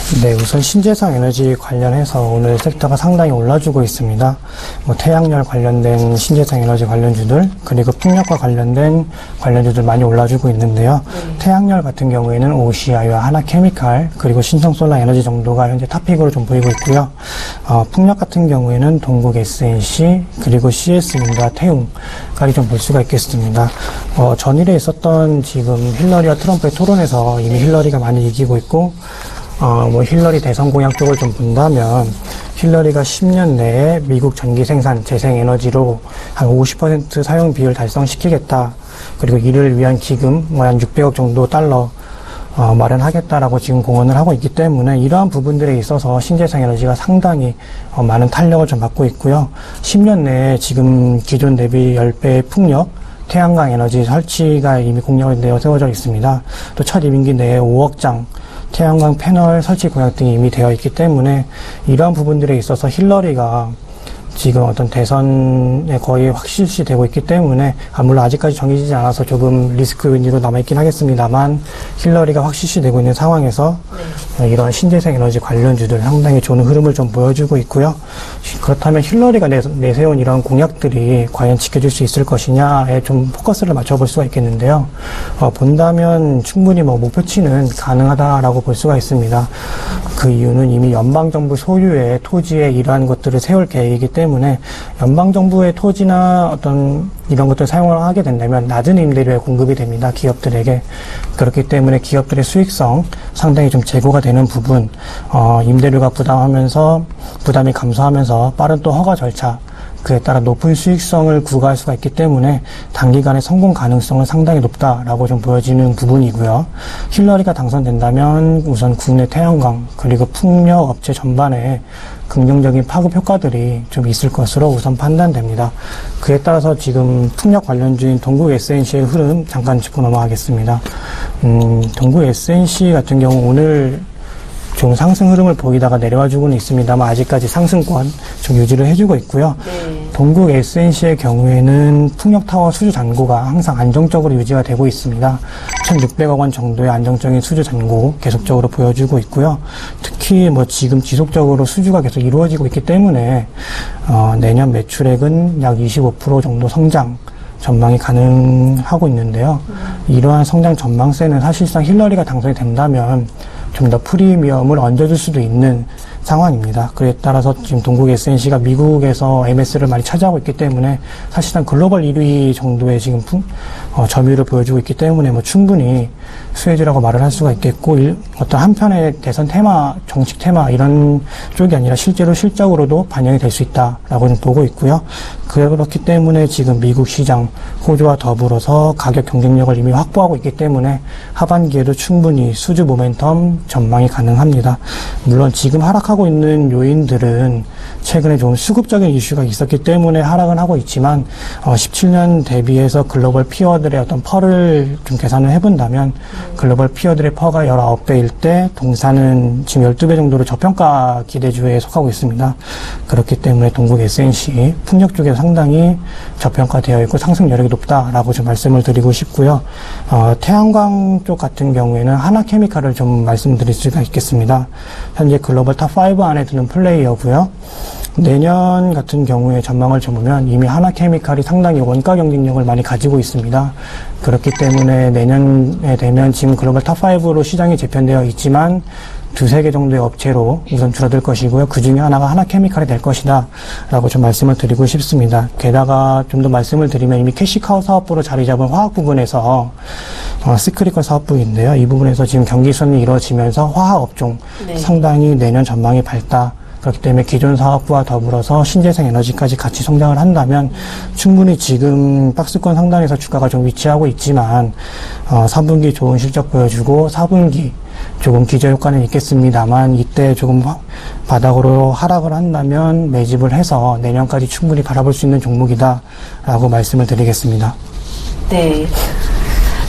네, 우선 신재생 에너지 관련해서 오늘 섹터가 상당히 올라주고 있습니다. 태양열 관련된 신재생 에너지 관련주들, 그리고 풍력과 관련된 관련주들 많이 올라주고 있는데요. 태양열 같은 경우에는 OCI와 하나케미칼, 그리고 신성솔라 에너지 정도가 현재 탑픽으로 좀 보이고 있고요. 풍력 같은 경우에는 동국 SNC, 그리고 CS-윈드와 태웅까지 좀 볼 수가 있겠습니다. 전일에 있었던 지금 힐러리와 트럼프의 토론에서 이미 힐러리가 많이 이기고 있고, 힐러리 대선 공약 쪽을 좀 본다면, 힐러리가 10년 내에 미국 전기 생산, 재생에너지로 한 50% 사용 비율 달성시키겠다. 그리고 이를 위한 기금, 한 600억 정도 달러, 마련하겠다라고 지금 공언을 하고 있기 때문에 이러한 부분들에 있어서 신재생 에너지가 상당히 많은 탄력을 좀 받고 있고요. 10년 내에 지금 기존 대비 10배의 풍력, 태양광 에너지 설치가 이미 공약을 내어 세워져 있습니다. 또 첫 임기 내에 5억 장, 태양광 패널 설치 공약 등이 이미 되어 있기 때문에 이러한 부분들에 있어서 힐러리가 지금 어떤 대선에 거의 확실시 되고 있기 때문에, 물론 아직까지 정해지지 않아서 조금 리스크 요인으로 남아있긴 하겠습니다만, 힐러리가 확실시 되고 있는 상황에서 이러한 신재생 에너지 관련주들 상당히 좋은 흐름을 좀 보여주고 있고요. 그렇다면 힐러리가 내세운 이런 공약들이 과연 지켜질 수 있을 것이냐에 좀 포커스를 맞춰볼 수가 있겠는데요. 본다면 충분히 목표치는 가능하다라고 볼 수가 있습니다. 그 이유는 이미 연방정부 소유의 토지에 이러한 것들을 세울 계획이기 때문에 연방정부의 토지나 어떤 이런 것들을 사용을 하게 된다면 낮은 임대료에 공급이 됩니다. 기업들에게. 그렇기 때문에 기업들의 수익성 상당히 좀 제고가 되는 부분, 임대료가 부담이 감소하면서 빠른 또 허가 절차, 그에 따라 높은 수익성을 구가할 수가 있기 때문에 단기간에 성공 가능성은 상당히 높다라고 좀 보여지는 부분이고요. 힐러리가 당선된다면 우선 국내 태양광 그리고 풍력 업체 전반에 긍정적인 파급 효과들이 좀 있을 것으로 우선 판단됩니다. 그에 따라서 지금 풍력 관련주인 동국 SNC의 흐름 잠깐 짚고 넘어가겠습니다. 동국 SNC 같은 경우 오늘 좀 상승 흐름을 보이다가 내려와주고는 있습니다만 아직까지 상승권 좀 유지를 해주고 있고요. 동국 SNC의 경우에는 풍력타워 수주 잔고가 항상 안정적으로 유지가 되고 있습니다. 1,600억 원 정도의 안정적인 수주 잔고 계속적으로 보여주고 있고요. 특히 지금 지속적으로 수주가 계속 이루어지고 있기 때문에 내년 매출액은 약 25% 정도 성장 전망이 가능하고 있는데요. 이러한 성장 전망세는 사실상 힐러리가 당선이 된다면 좀 더 프리미엄을 얹어줄 수도 있는 상황입니다. 그에 따라서 지금 동국 SNC가 미국에서 MS를 많이 차지하고 있기 때문에 사실상 글로벌 1위 정도의 지금 점유율을 보여주고 있기 때문에 충분히 수혜주라고 말을 할 수가 있겠고, 어떤 한편의 대선 테마, 정책 테마 이런 쪽이 아니라 실제로 실적으로도 반영이 될 수 있다라고 좀 보고 있고요. 그렇기 때문에 지금 미국 시장 호조와 더불어서 가격 경쟁력을 이미 확보하고 있기 때문에 하반기에도 충분히 수주 모멘텀 전망이 가능합니다. 물론 지금 하락하고 있는 요인들은 최근에 좀 수급적인 이슈가 있었기 때문에 하락은 하고 있지만 17년 대비해서 글로벌 피어들의 어떤 펄을 좀 계산을 해본다면 글로벌 피어들의 퍼가 19배일 때 동사는 지금 12배 정도로 저평가 기대주에 속하고 있습니다. 그렇기 때문에 동국 SNC 풍력 쪽에 상당히 저평가되어 있고 상승 여력이 높다라고 좀 말씀을 드리고 싶고요. 태양광 쪽 같은 경우에는 하나케미칼을 좀 말씀드릴 수가 있겠습니다. 현재 글로벌 탑5 안에 드는 플레이어고요. 내년 같은 경우에 전망을 좀 보면 이미 하나케미칼이 상당히 원가 경쟁력을 많이 가지고 있습니다. 그렇기 때문에 내년에 되면 지금 글로벌 탑5로 시장이 재편되어 있지만 두세 개 정도의 업체로 우선 줄어들 것이고요. 그 중에 하나가 하나케미칼이 될 것이다 라고 좀 말씀을 드리고 싶습니다. 게다가 좀 더 말씀을 드리면 이미 캐시카우 사업부로 자리 잡은 화학 부분에서 시크릿컬 사업부인데요. 이 부분에서 지금 경기 수준이 이루어지면서 화학 업종 상당히 내년 전망이 밝다. 그렇기 때문에 기존 사업부와 더불어서 신재생 에너지까지 같이 성장을 한다면 충분히 지금 박스권 상단에서 주가가 좀 위치하고 있지만 3분기 좋은 실적 보여주고 4분기 조금 기저효과는 있겠습니다만 이때 조금 바닥으로 하락을 한다면 매집을 해서 내년까지 충분히 바라볼 수 있는 종목이다 라고 말씀을 드리겠습니다. 네.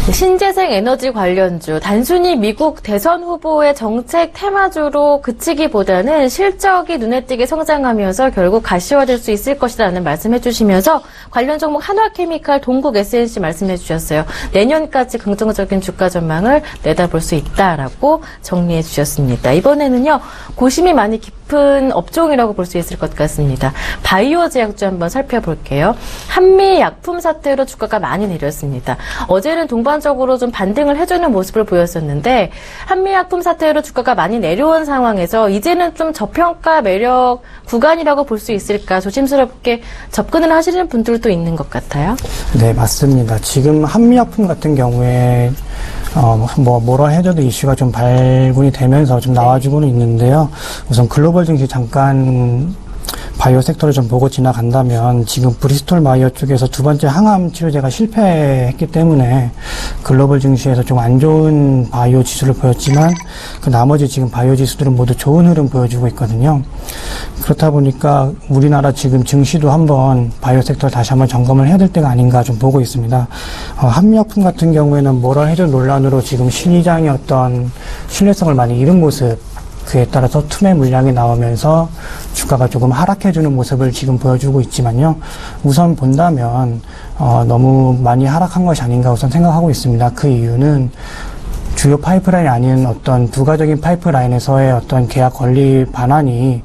신재생 에너지 관련주, 단순히 미국 대선 후보의 정책 테마주로 그치기보다는 실적이 눈에 띄게 성장하면서 결국 가시화될 수 있을 것이라는 말씀해 주시면서 관련 종목 한화케미칼, 동국 SNC 말씀해 주셨어요. 내년까지 긍정적인 주가 전망을 내다볼 수 있다라고 정리해 주셨습니다. 이번에는요, 고심이 많이 깊은 업종이라고 볼 수 있을 것 같습니다. 바이오 제약주 한번 살펴볼게요. 한미 약품 사태로 주가가 많이 내렸습니다. 어제는 동반적으로 좀 반등을 해주는 모습을 보였었는데 한미약품 사태로 주가가 많이 내려온 상황에서 이제는 좀 저평가 매력 구간이라고 볼 수 있을까 조심스럽게 접근을 하시는 분들도 있는 것 같아요. 네, 맞습니다. 지금 한미약품 같은 경우에 뭐라 해줘도 이슈가 좀 발군이 되면서 좀 나와주고는 있는데요. 우선 글로벌 증시 잠깐 바이오 섹터를 좀 보고 지나간다면 지금 브리스톨 바이오 쪽에서 두 번째 항암 치료제가 실패했기 때문에 글로벌 증시에서 좀 안 좋은 바이오 지수를 보였지만 그 나머지 지금 바이오 지수들은 모두 좋은 흐름 보여주고 있거든요. 그렇다 보니까 우리나라 지금 증시도 한번 바이오 섹터를 다시 한번 점검을 해야 될 때가 아닌가 좀 보고 있습니다. 한미약품 같은 경우에는 뭐라 해줘 논란으로 지금 시장의 어떤 신뢰성을 많이 잃은 모습, 그에 따라서 투매 물량이 나오면서 주가가 조금 하락해주는 모습을 지금 보여주고 있지만요. 우선 본다면 너무 많이 하락한 것이 아닌가 우선 생각하고 있습니다. 그 이유는 주요 파이프라인이 아닌 어떤 부가적인 파이프라인에서의 어떤 계약 권리 반환이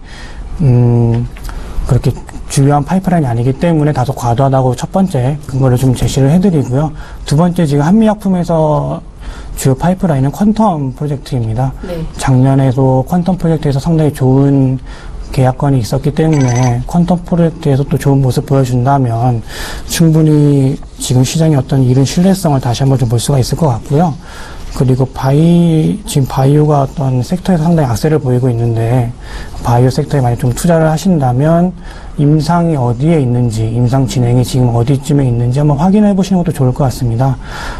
그렇게 중요한 파이프라인이 아니기 때문에 다소 과도하다고 첫 번째 근거를 좀 제시를 해드리고요. 두 번째 지금 한미약품에서 주요 파이프라인은 퀀텀 프로젝트입니다. 네. 작년에도 퀀텀 프로젝트에서 상당히 좋은 계약건이 있었기 때문에 퀀텀 프로젝트에서 또 좋은 모습 보여준다면 충분히 지금 시장의 어떤 이른 신뢰성을 다시 한번 좀 볼 수가 있을 것 같고요. 그리고 지금 바이오가 어떤 섹터에서 상당히 악세를 보이고 있는데 바이오 섹터에 많이 좀 투자를 하신다면 임상이 어디에 있는지, 임상 진행이 지금 어디쯤에 있는지 한번 확인해 보시는 것도 좋을 것 같습니다.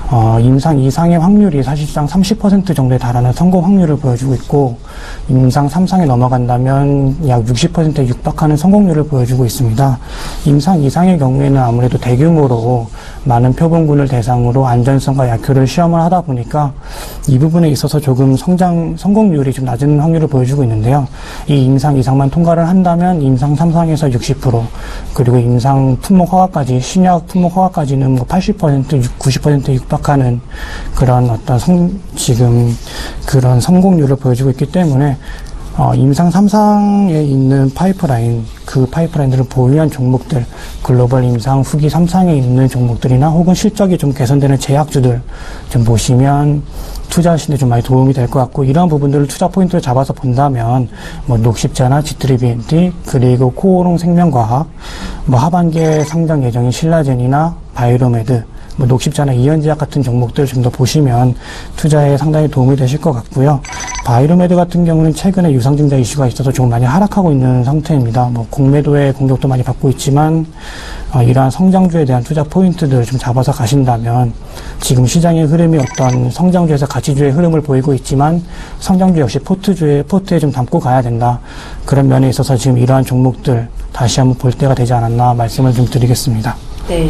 임상 이상의 확률이 사실상 30% 정도에 달하는 성공 확률을 보여주고 있고, 임상 3상에 넘어간다면 약 60%에 육박하는 성공률을 보여주고 있습니다. 임상 이상의 경우에는 아무래도 대규모로 많은 표본군을 대상으로 안전성과 약효를 시험을 하다 보니까 이 부분에 있어서 조금 성공률이 좀 낮은 확률을 보여주고 있는데요. 이 임상 이상만 통과를 한다면 임상 3상에서 60%, 그리고 임상 품목 허가까지, 신약 품목 허가까지는 뭐 80%, 90%에 육박하는 그런 어떤 지금 그런 성공률을 보여주고 있기 때문에 임상 3상에 있는 파이프라인, 그 파이프라인들을 보유한 종목들, 글로벌 임상 후기 3상에 있는 종목들이나 혹은 실적이 좀 개선되는 제약주들 좀 보시면 투자하시는데 좀 많이 도움이 될 것 같고, 이러한 부분들을 투자 포인트로 잡아서 본다면 뭐 녹십자나 G3BNT, 그리고 코오롱 생명과학, 뭐 하반기에 상장 예정인 신라젠이나 바이로메드, 뭐 녹십자나 이현제약 같은 종목들을 좀 더 보시면 투자에 상당히 도움이 되실 것 같고요. 바이로메드 같은 경우는 최근에 유상증자 이슈가 있어서 조금 많이 하락하고 있는 상태입니다. 뭐 공매도의 공격도 많이 받고 있지만 이러한 성장주에 대한 투자 포인트들을 좀 잡아서 가신다면 지금 시장의 흐름이 어떤 성장주에서 가치주의 흐름을 보이고 있지만 성장주 역시 포트에 좀 담고 가야 된다. 그런 면에 있어서 지금 이러한 종목들 다시 한번 볼 때가 되지 않았나 말씀을 좀 드리겠습니다. 네.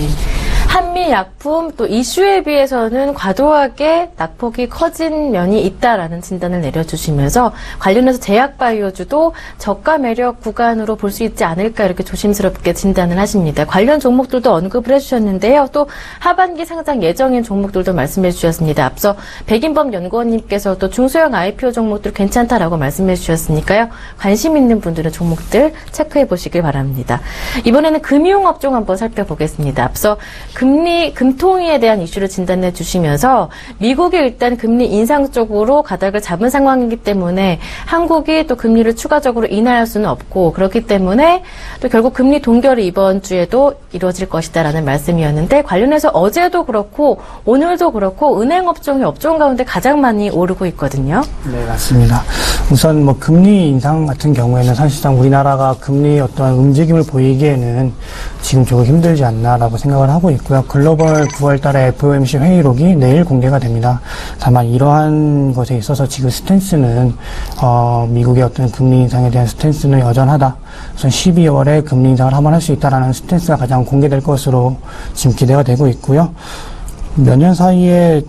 한미약품 또 이슈에 비해서는 과도하게 낙폭이 커진 면이 있다라는 진단을 내려주시면서 관련해서 제약바이오주도 저가 매력 구간으로 볼 수 있지 않을까 이렇게 조심스럽게 진단을 하십니다. 관련 종목들도 언급을 해주셨는데요. 또 하반기 상장 예정인 종목들도 말씀해 주셨습니다. 앞서 백인범 연구원님께서도 중소형 IPO 종목들 괜찮다라고 말씀해 주셨으니까요. 관심 있는 분들은 종목들 체크해 보시길 바랍니다. 이번에는 금융업종 한번 살펴보겠습니다. 앞서 금통위에 대한 이슈를 진단해 주시면서 미국이 일단 금리 인상 쪽으로 가닥을 잡은 상황이기 때문에 한국이 또 금리를 추가적으로 인하할 수는 없고, 그렇기 때문에 또 결국 금리 동결이 이번 주에도 이루어질 것이다라는 말씀이었는데, 관련해서 어제도 그렇고 오늘도 그렇고 은행 업종이 업종 가운데 가장 많이 오르고 있거든요. 네, 맞습니다. 우선 뭐 금리 인상 같은 경우에는 사실상 우리나라가 금리 어떤 움직임을 보이기에는 지금 조금 힘들지 않나라고 생각을 하고 있고요. 글로벌 9월 달에 FOMC 회의록이 내일 공개가 됩니다. 다만 이러한 것에 있어서 지금 스탠스는 미국의 어떤 금리 인상에 대한 스탠스는 여전하다. 우선 12월에 금리 인상을 한번 할 수 있다라는 스탠스가 가장 공개될 것으로 지금 기대가 되고 있고요. 몇 년 사이에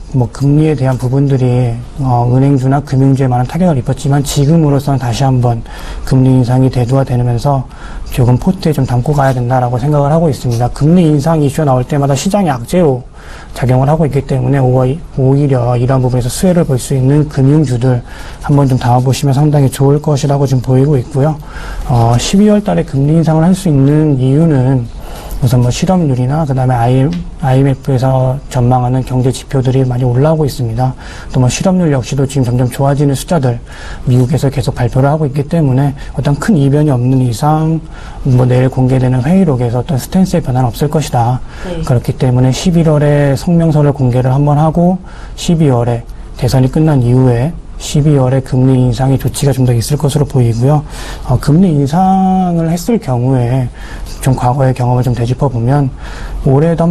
뭐 금리에 대한 부분들이 은행주나 금융주에 많은 타격을 입었지만 지금으로서는 다시 한번 금리 인상이 대두화되면서 조금 포트에 좀 담고 가야 된다라고 생각을 하고 있습니다. 금리 인상 이슈가 나올 때마다 시장이 악재로 작용을 하고 있기 때문에 오히려 이러한 부분에서 수혜를 볼 수 있는 금융주들 한번 좀 담아보시면 상당히 좋을 것이라고 좀 보이고 있고요. 12월 달에 금리 인상을 할 수 있는 이유는 우선 뭐 실업률이나 그다음에 IMF에서 전망하는 경제 지표들이 많이 올라오고 있습니다. 또 뭐 실업률 역시도 지금 점점 좋아지는 숫자들 미국에서 계속 발표를 하고 있기 때문에 어떤 큰 이변이 없는 이상 뭐 내일 공개되는 회의록에서 어떤 스탠스의 변화는 없을 것이다. 네. 그렇기 때문에 11월에 성명서를 공개를 한번 하고 12월에 대선이 끝난 이후에 12월에 금리 인상의 조치가 좀 더 있을 것으로 보이고요. 금리 인상을 했을 경우에 좀 과거의 경험을 좀 되짚어 보면 올해도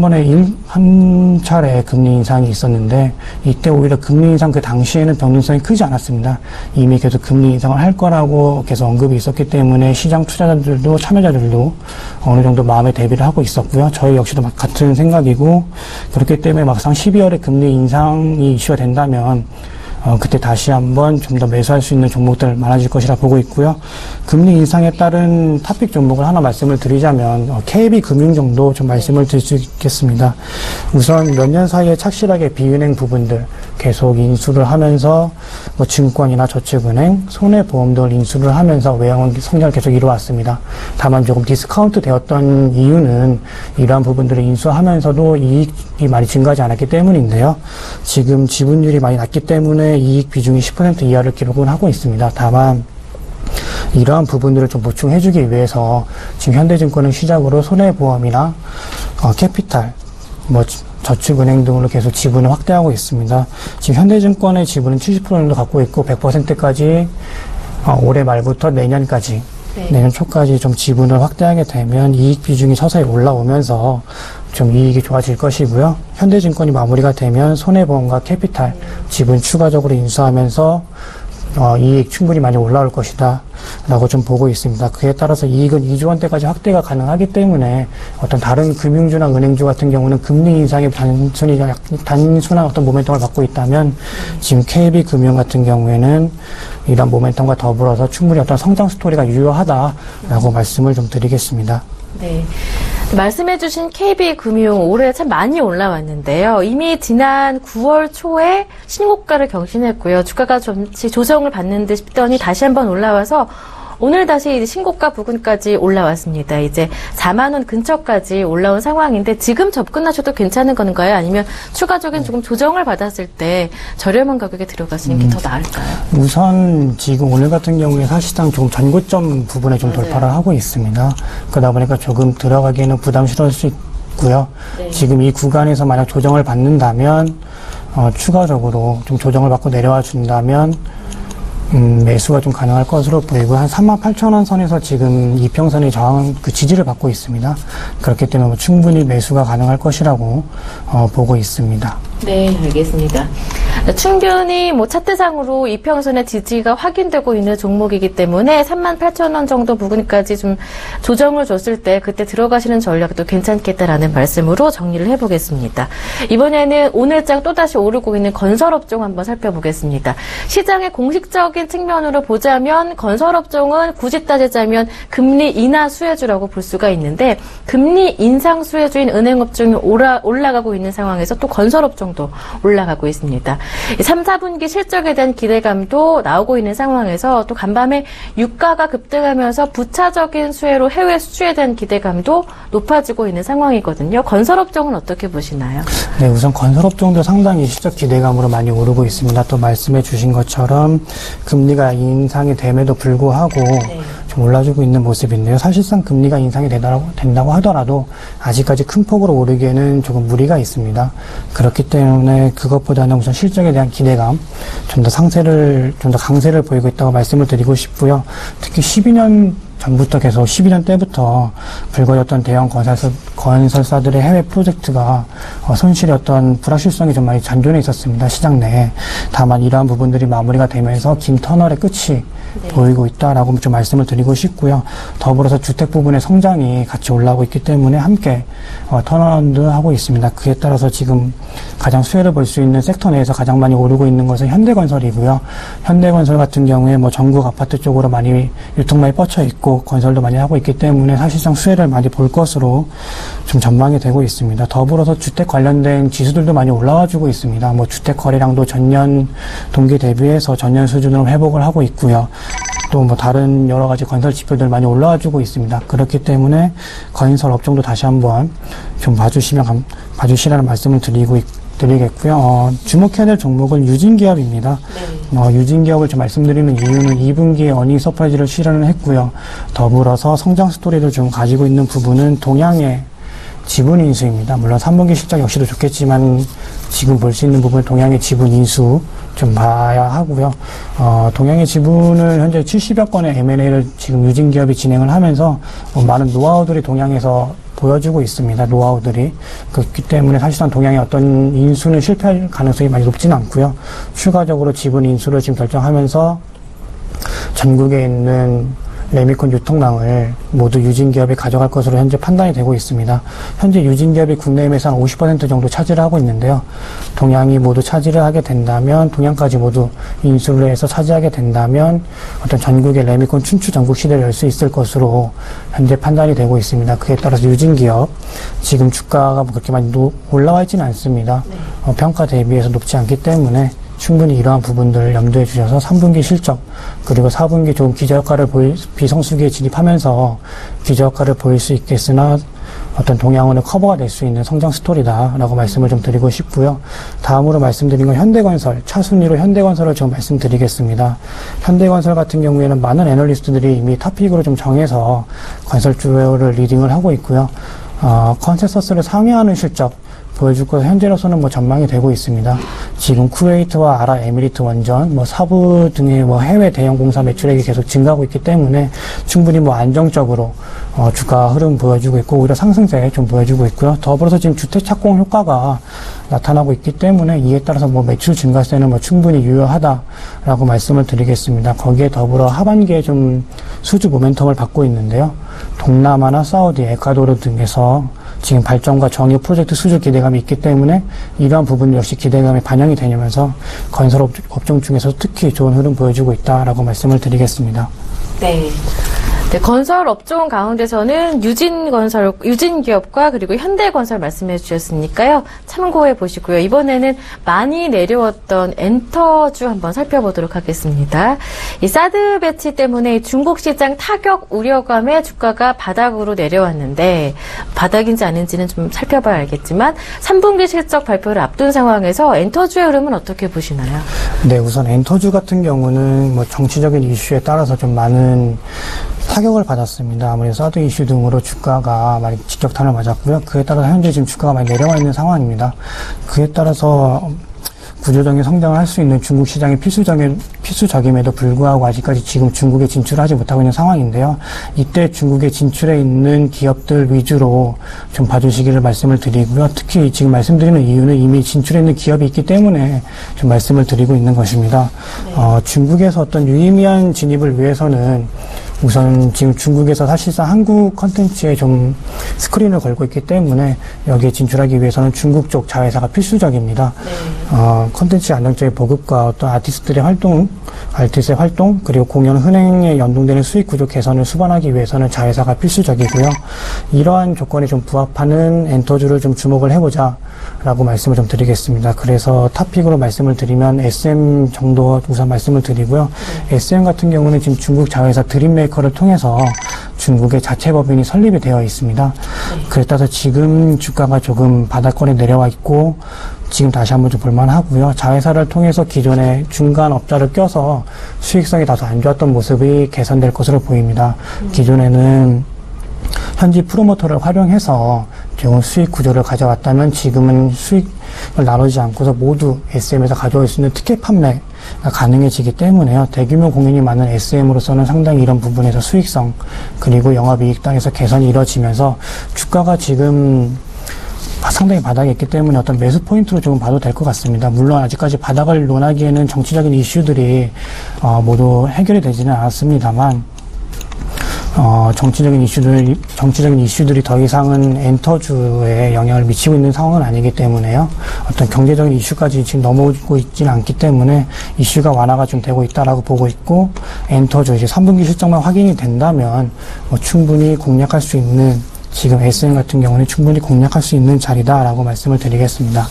한 차례 금리 인상이 있었는데 이때 오히려 금리 인상 그 당시에는 변동성이 크지 않았습니다. 이미 계속 금리 인상을 할 거라고 계속 언급이 있었기 때문에 시장 투자자들도 참여자들도 어느 정도 마음의 대비를 하고 있었고요. 저희 역시도 같은 생각이고 그렇기 때문에 막상 12월에 금리 인상이 이슈가 된다면 그때 다시 한번 좀 더 매수할 수 있는 종목들 많아질 것이라 보고 있고요. 금리 인상에 따른 탑픽 종목을 하나 말씀을 드리자면 KB 금융 정도 좀 말씀을 드릴 수 있겠습니다. 우선 몇 년 사이에 착실하게 비은행 부분들 계속 인수를 하면서 뭐 증권이나 저축은행, 손해보험 등을 인수를 하면서 외형 성장을 계속 이루어왔습니다. 다만 조금 디스카운트 되었던 이유는 이러한 부분들을 인수하면서도 이익이 많이 증가하지 않았기 때문인데요. 지금 지분율이 많이 낮기 때문에 이익 비중이 10% 이하를 기록을 하고 있습니다. 다만 이러한 부분들을 좀 보충해주기 위해서 지금 현대증권을 시작으로 손해보험이나 캐피탈, 뭐 저축은행 등으로 계속 지분을 확대하고 있습니다. 지금 현대증권의 지분은 70% 정도 갖고 있고 100%까지 올해 말부터 내년까지 내년 초까지 좀 지분을 확대하게 되면 이익 비중이 서서히 올라오면서 좀 이익이 좋아질 것이고요. 현대증권이 마무리가 되면 손해보험과 캐피탈 지분 추가적으로 인수하면서 이익 충분히 많이 올라올 것이다 라고 좀 보고 있습니다. 그에 따라서 이익은 2조 원대까지 확대가 가능하기 때문에 어떤 다른 금융주나 은행주 같은 경우는 금리 인상에 단순한 어떤 모멘텀을 받고 있다면 지금 KB금융 같은 경우에는 이런 모멘텀과 더불어서 충분히 어떤 성장 스토리가 유효하다라고 말씀을 좀 드리겠습니다. 네. 말씀해주신 KB금융 올해 참 많이 올라왔는데요. 이미 지난 9월 초에 신고가를 경신했고요. 주가가 잠시 조정을 받는 듯 싶더니 다시 한번 올라와서 오늘 다시 이제 신고가 부근까지 올라왔습니다. 이제 4만 원 근처까지 올라온 상황인데 지금 접근하셔도 괜찮은 건가요? 아니면 추가적인 조금 조정을 받았을 때 저렴한 가격에 들어가시는 게 더 나을까요? 우선 지금 오늘 같은 경우에 사실상 조금 전고점 부분에 좀 돌파를 하고 있습니다. 그러다 보니까 조금 들어가기에는 부담스러울 수 있고요. 네. 지금 이 구간에서 만약 조정을 받는다면 추가적으로 좀 조정을 받고 내려와 준다면 매수가 좀 가능할 것으로 보이고 한 38,000원 선에서 지금 이평선의 저항 지지를 받고 있습니다. 그렇기 때문에 뭐 충분히 매수가 가능할 것이라고 보고 있습니다. 네, 알겠습니다. 충분히 뭐 차트상으로 이평선의 지지가 확인되고 있는 종목이기 때문에 38,000원 정도 부근까지 좀 조정을 줬을 때 그때 들어가시는 전략도 괜찮겠다라는 말씀으로 정리를 해보겠습니다. 이번에는 오늘장 또다시 오르고 있는 건설업종 한번 살펴보겠습니다. 시장의 공식적인 측면으로 보자면 건설업종은 굳이 따지자면 금리 인하 수혜주라고 볼 수가 있는데 금리 인상 수혜주인 은행업종이 올라가고 있는 상황에서 또 건설업종도 올라가고 있습니다. 3, 4분기 실적에 대한 기대감도 나오고 있는 상황에서 또 간밤에 유가가 급등하면서 부차적인 수혜로 해외 수주에 대한 기대감도 높아지고 있는 상황이거든요. 건설업종은 어떻게 보시나요? 네, 우선 건설업종도 상당히 실적 기대감으로 많이 오르고 있습니다. 또 말씀해 주신 것처럼 금리가 인상이 됨에도 불구하고 좀 올라주고 있는 모습인데요. 사실상 금리가 인상이 된다고 하더라도 아직까지 큰 폭으로 오르기에는 조금 무리가 있습니다. 그렇기 때문에 그것보다는 우선 실적에 대한 기대감, 좀 더 강세를 보이고 있다고 말씀을 드리고 싶고요. 특히 12년 전부터 계속 12년 때부터 불거졌던 대형 건설사들의 해외 프로젝트가 손실의 어떤 불확실성이 좀 많이 잔존해 있었습니다. 시장 내에. 다만 이러한 부분들이 마무리가 되면서 긴 터널의 끝이 보이고 있다라고 좀 말씀을 드리고 싶고요. 더불어서 주택 부분의 성장이 같이 올라오고 있기 때문에 함께 턴어라운드 하고 있습니다. 그에 따라서 지금 가장 수혜를 볼 수 있는 섹터 내에서 가장 많이 오르고 있는 것은 현대건설이고요. 현대건설 같은 경우에 뭐 전국 아파트 쪽으로 많이 유통망이 뻗쳐 있고 건설도 많이 하고 있기 때문에 사실상 수혜를 많이 볼 것으로 좀 전망이 되고 있습니다. 더불어서 주택 관련된 지수들도 많이 올라와주고 있습니다. 뭐 주택 거래량도 전년 동기 대비해서 전년 수준으로 회복을 하고 있고요. 또 뭐 다른 여러 가지 건설 지표들 많이 올라와주고 있습니다. 그렇기 때문에 건설 업종도 다시 한번 좀 봐주시라는 말씀을 드리겠고요. 주목해야 될 종목은 유진기업입니다. 유진기업을 좀 말씀드리는 이유는 2분기에 어닝 서프라이즈를 실현을 했고요. 더불어서 성장 스토리를 좀 가지고 있는 부분은 동양의 지분 인수입니다. 물론 3분기 실적 역시도 좋겠지만 지금 볼 수 있는 부분 동양의 지분 인수 좀 봐야 하고요. 동양의 지분을 현재 70여 건의 M&A를 지금 유진기업이 진행을 하면서 많은 노하우들이 동양에서 보여주고 있습니다. 노하우들이. 그렇기 때문에 사실상 동양의 어떤 인수는 실패할 가능성이 많이 높지는 않고요. 추가적으로 지분 인수를 지금 결정하면서 전국에 있는 레미콘 유통망을 모두 유진기업이 가져갈 것으로 현재 판단이 되고 있습니다. 현재 유진기업이 국내임에서 한 50% 정도 차지를 하고 있는데요. 동양이 모두 차지를 하게 된다면, 동양까지 모두 인수를 해서 차지하게 된다면 어떤 전국의 레미콘 춘추 전국 시대를 열 수 있을 것으로 현재 판단이 되고 있습니다. 그에 따라서 유진기업 지금 주가가 그렇게 많이 올라와 있지는 않습니다. 평가 대비해서 높지 않기 때문에 충분히 이러한 부분들을 염두에 주셔서 3분기 실적 그리고 4분기 좋은 기저효과를 비성수기에 진입하면서 기저효과를 보일 수 있겠으나 어떤 동양원의 커버가 될 수 있는 성장 스토리다라고 말씀을 좀 드리고 싶고요. 다음으로 말씀드린 건 현대건설, 차순위로 현대건설을 좀 말씀드리겠습니다. 현대건설 같은 경우에는 많은 애널리스트들이 이미 탑픽으로 좀 정해서 건설주를 리딩을 하고 있고요. 컨센서스를 상회하는 실적 보여줄 것 현재로서는 뭐 전망이 되고 있습니다. 지금 쿠웨이트와 아랍에미리트 원전, 뭐 사부 등의 뭐 해외 대형 공사 매출액이 계속 증가하고 있기 때문에 충분히 뭐 안정적으로 주가 흐름 보여주고 있고 오히려 상승세 좀 보여주고 있고요. 더불어서 지금 주택 착공 효과가 나타나고 있기 때문에 이에 따라서 뭐 매출 증가세는 뭐 충분히 유효하다라고 말씀을 드리겠습니다. 거기에 더불어 하반기에 좀 수주 모멘텀을 받고 있는데요. 동남아나 사우디, 에콰도르 등에서 지금 발전과 정유 프로젝트 수주 기대감이 있기 때문에 이러한 부분 역시 기대감이 반영이 되면서 건설 업종 중에서 특히 좋은 흐름 보여주고 있다라고 말씀을 드리겠습니다. 네. 네, 건설 업종 가운데서는 유진기업과 그리고 현대건설 말씀해 주셨으니까요. 참고해 보시고요. 이번에는 많이 내려왔던 엔터주 한번 살펴보도록 하겠습니다. 이 사드 배치 때문에 중국 시장 타격 우려감에 주가가 바닥으로 내려왔는데 바닥인지 아닌지는 좀 살펴봐야 알겠지만 3분기 실적 발표를 앞둔 상황에서 엔터주의 흐름은 어떻게 보시나요? 네, 우선 엔터주 같은 경우는 뭐 정치적인 이슈에 따라서 좀 많은 타격을 받았습니다. 아무래도 사드 이슈 등으로 주가가 많이 직격탄을 맞았고요. 그에 따라서 현재 지금 주가가 많이 내려와 있는 상황입니다. 그에 따라서 구조적인 성장을 할 수 있는 중국 시장이 필수적임에도 불구하고 아직까지 지금 중국에 진출하지 못하고 있는 상황인데요. 이때 중국에 진출해 있는 기업들 위주로 좀 봐주시기를 말씀을 드리고요. 특히 지금 말씀드리는 이유는 이미 진출해 있는 기업이 있기 때문에 좀 말씀을 드리고 있는 것입니다. 중국에서 어떤 유의미한 진입을 위해서는 우선 지금 중국에서 사실상 한국 컨텐츠에 좀 스크린을 걸고 있기 때문에 여기에 진출하기 위해서는 중국 쪽 자회사가 필수적입니다. 컨텐츠 안정적인 보급과 어떤 아티스트의 활동, 그리고 공연 흥행에 연동되는 수익 구조 개선을 수반하기 위해서는 자회사가 필수적이고요. 이러한 조건에 좀 부합하는 엔터주를 좀 주목을 해보자 라고 말씀을 좀 드리겠습니다. 그래서 탑픽으로 말씀을 드리면 SM 정도 우선 말씀을 드리고요. SM 같은 경우는 지금 중국 자회사 드림메이커를 통해서 중국의 자체 법인이 설립이 되어 있습니다. 그에 따라서 지금 주가가 조금 바닥권에 내려와 있고 지금 다시 한번 좀 볼만하고요. 자회사를 통해서 기존의 중간 업자를 껴서 수익성이 다소 안 좋았던 모습이 개선될 것으로 보입니다. 기존에는 현지 프로모터를 활용해서 좋은 수익 구조를 가져왔다면 지금은 수익을 나누지 않고서 모두 SM에서 가져올 수 있는 티켓 판매가 가능해지기 때문에요. 대규모 공연이 많은 SM으로서는 상당히 이런 부분에서 수익성 그리고 영업이익 땅에서 개선이 이뤄지면서 주가가 지금 상당히 바닥에 있기 때문에 어떤 매수 포인트로 조금 봐도 될 것 같습니다. 물론 아직까지 바닥을 논하기에는 정치적인 이슈들이 모두 해결이 되지는 않았습니다만 정치적인 이슈들이 더 이상은 엔터주에 영향을 미치고 있는 상황은 아니기 때문에요. 어떤 경제적인 이슈까지 지금 넘어오고 있지는 않기 때문에 이슈가 완화가 좀 되고 있다라고 보고 있고, 엔터주 이제 3분기 실적만 확인이 된다면 충분히 공략할 수 있는, 지금 SM 같은 경우는 충분히 공략할 수 있는 자리다라고 말씀을 드리겠습니다.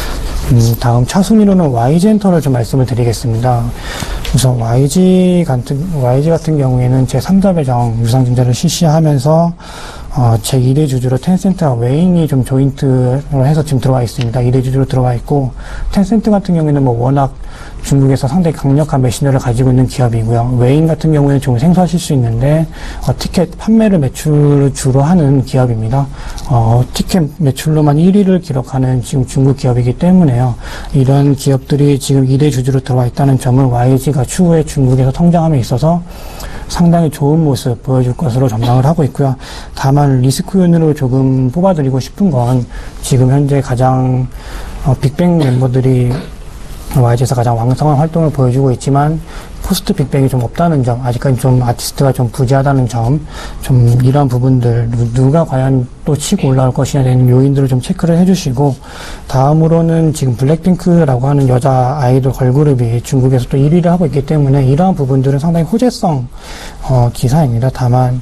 다음 차순위로는 YG엔터를 좀 말씀을 드리겠습니다. 우선 YG 같은 경우에는 제3자 배정 유상증자를 실시하면서 제2대 주주로 텐센트와 웨인이 좀 조인트로 해서 지금 들어와 있습니다. 2대 주주로 들어와 있고, 텐센트 같은 경우에는 워낙 중국에서 상당히 강력한 메신저를 가지고 있는 기업이고요. 웨인 같은 경우에는 좀 생소하실 수 있는데 티켓 판매를 매출을 주로 하는 기업입니다. 티켓 매출로만 1위를 기록하는 지금 중국 기업이기 때문에요. 이런 기업들이 지금 2대 주주로 들어와 있다는 점은 YG가 추후에 중국에서 성장함에 있어서 상당히 좋은 모습 보여줄 것으로 전망을 하고 있고요. 다만 리스크 요인으로 조금 뽑아드리고 싶은 건, 지금 현재 가장 빅뱅 멤버들이 YG에서 가장 왕성한 활동을 보여주고 있지만 포스트 빅뱅이 좀 없다는 점, 아직까지 좀 아티스트가 좀 부재하다는 점, 좀 이러한 부분들, 누가 과연 또 치고 올라올 것이냐 되는 요인들을 좀 체크를 해주시고, 다음으로는 지금 블랙핑크라고 하는 여자 아이돌 걸그룹이 중국에서 또 1위를 하고 있기 때문에 이러한 부분들은 상당히 호재성 기사입니다. 다만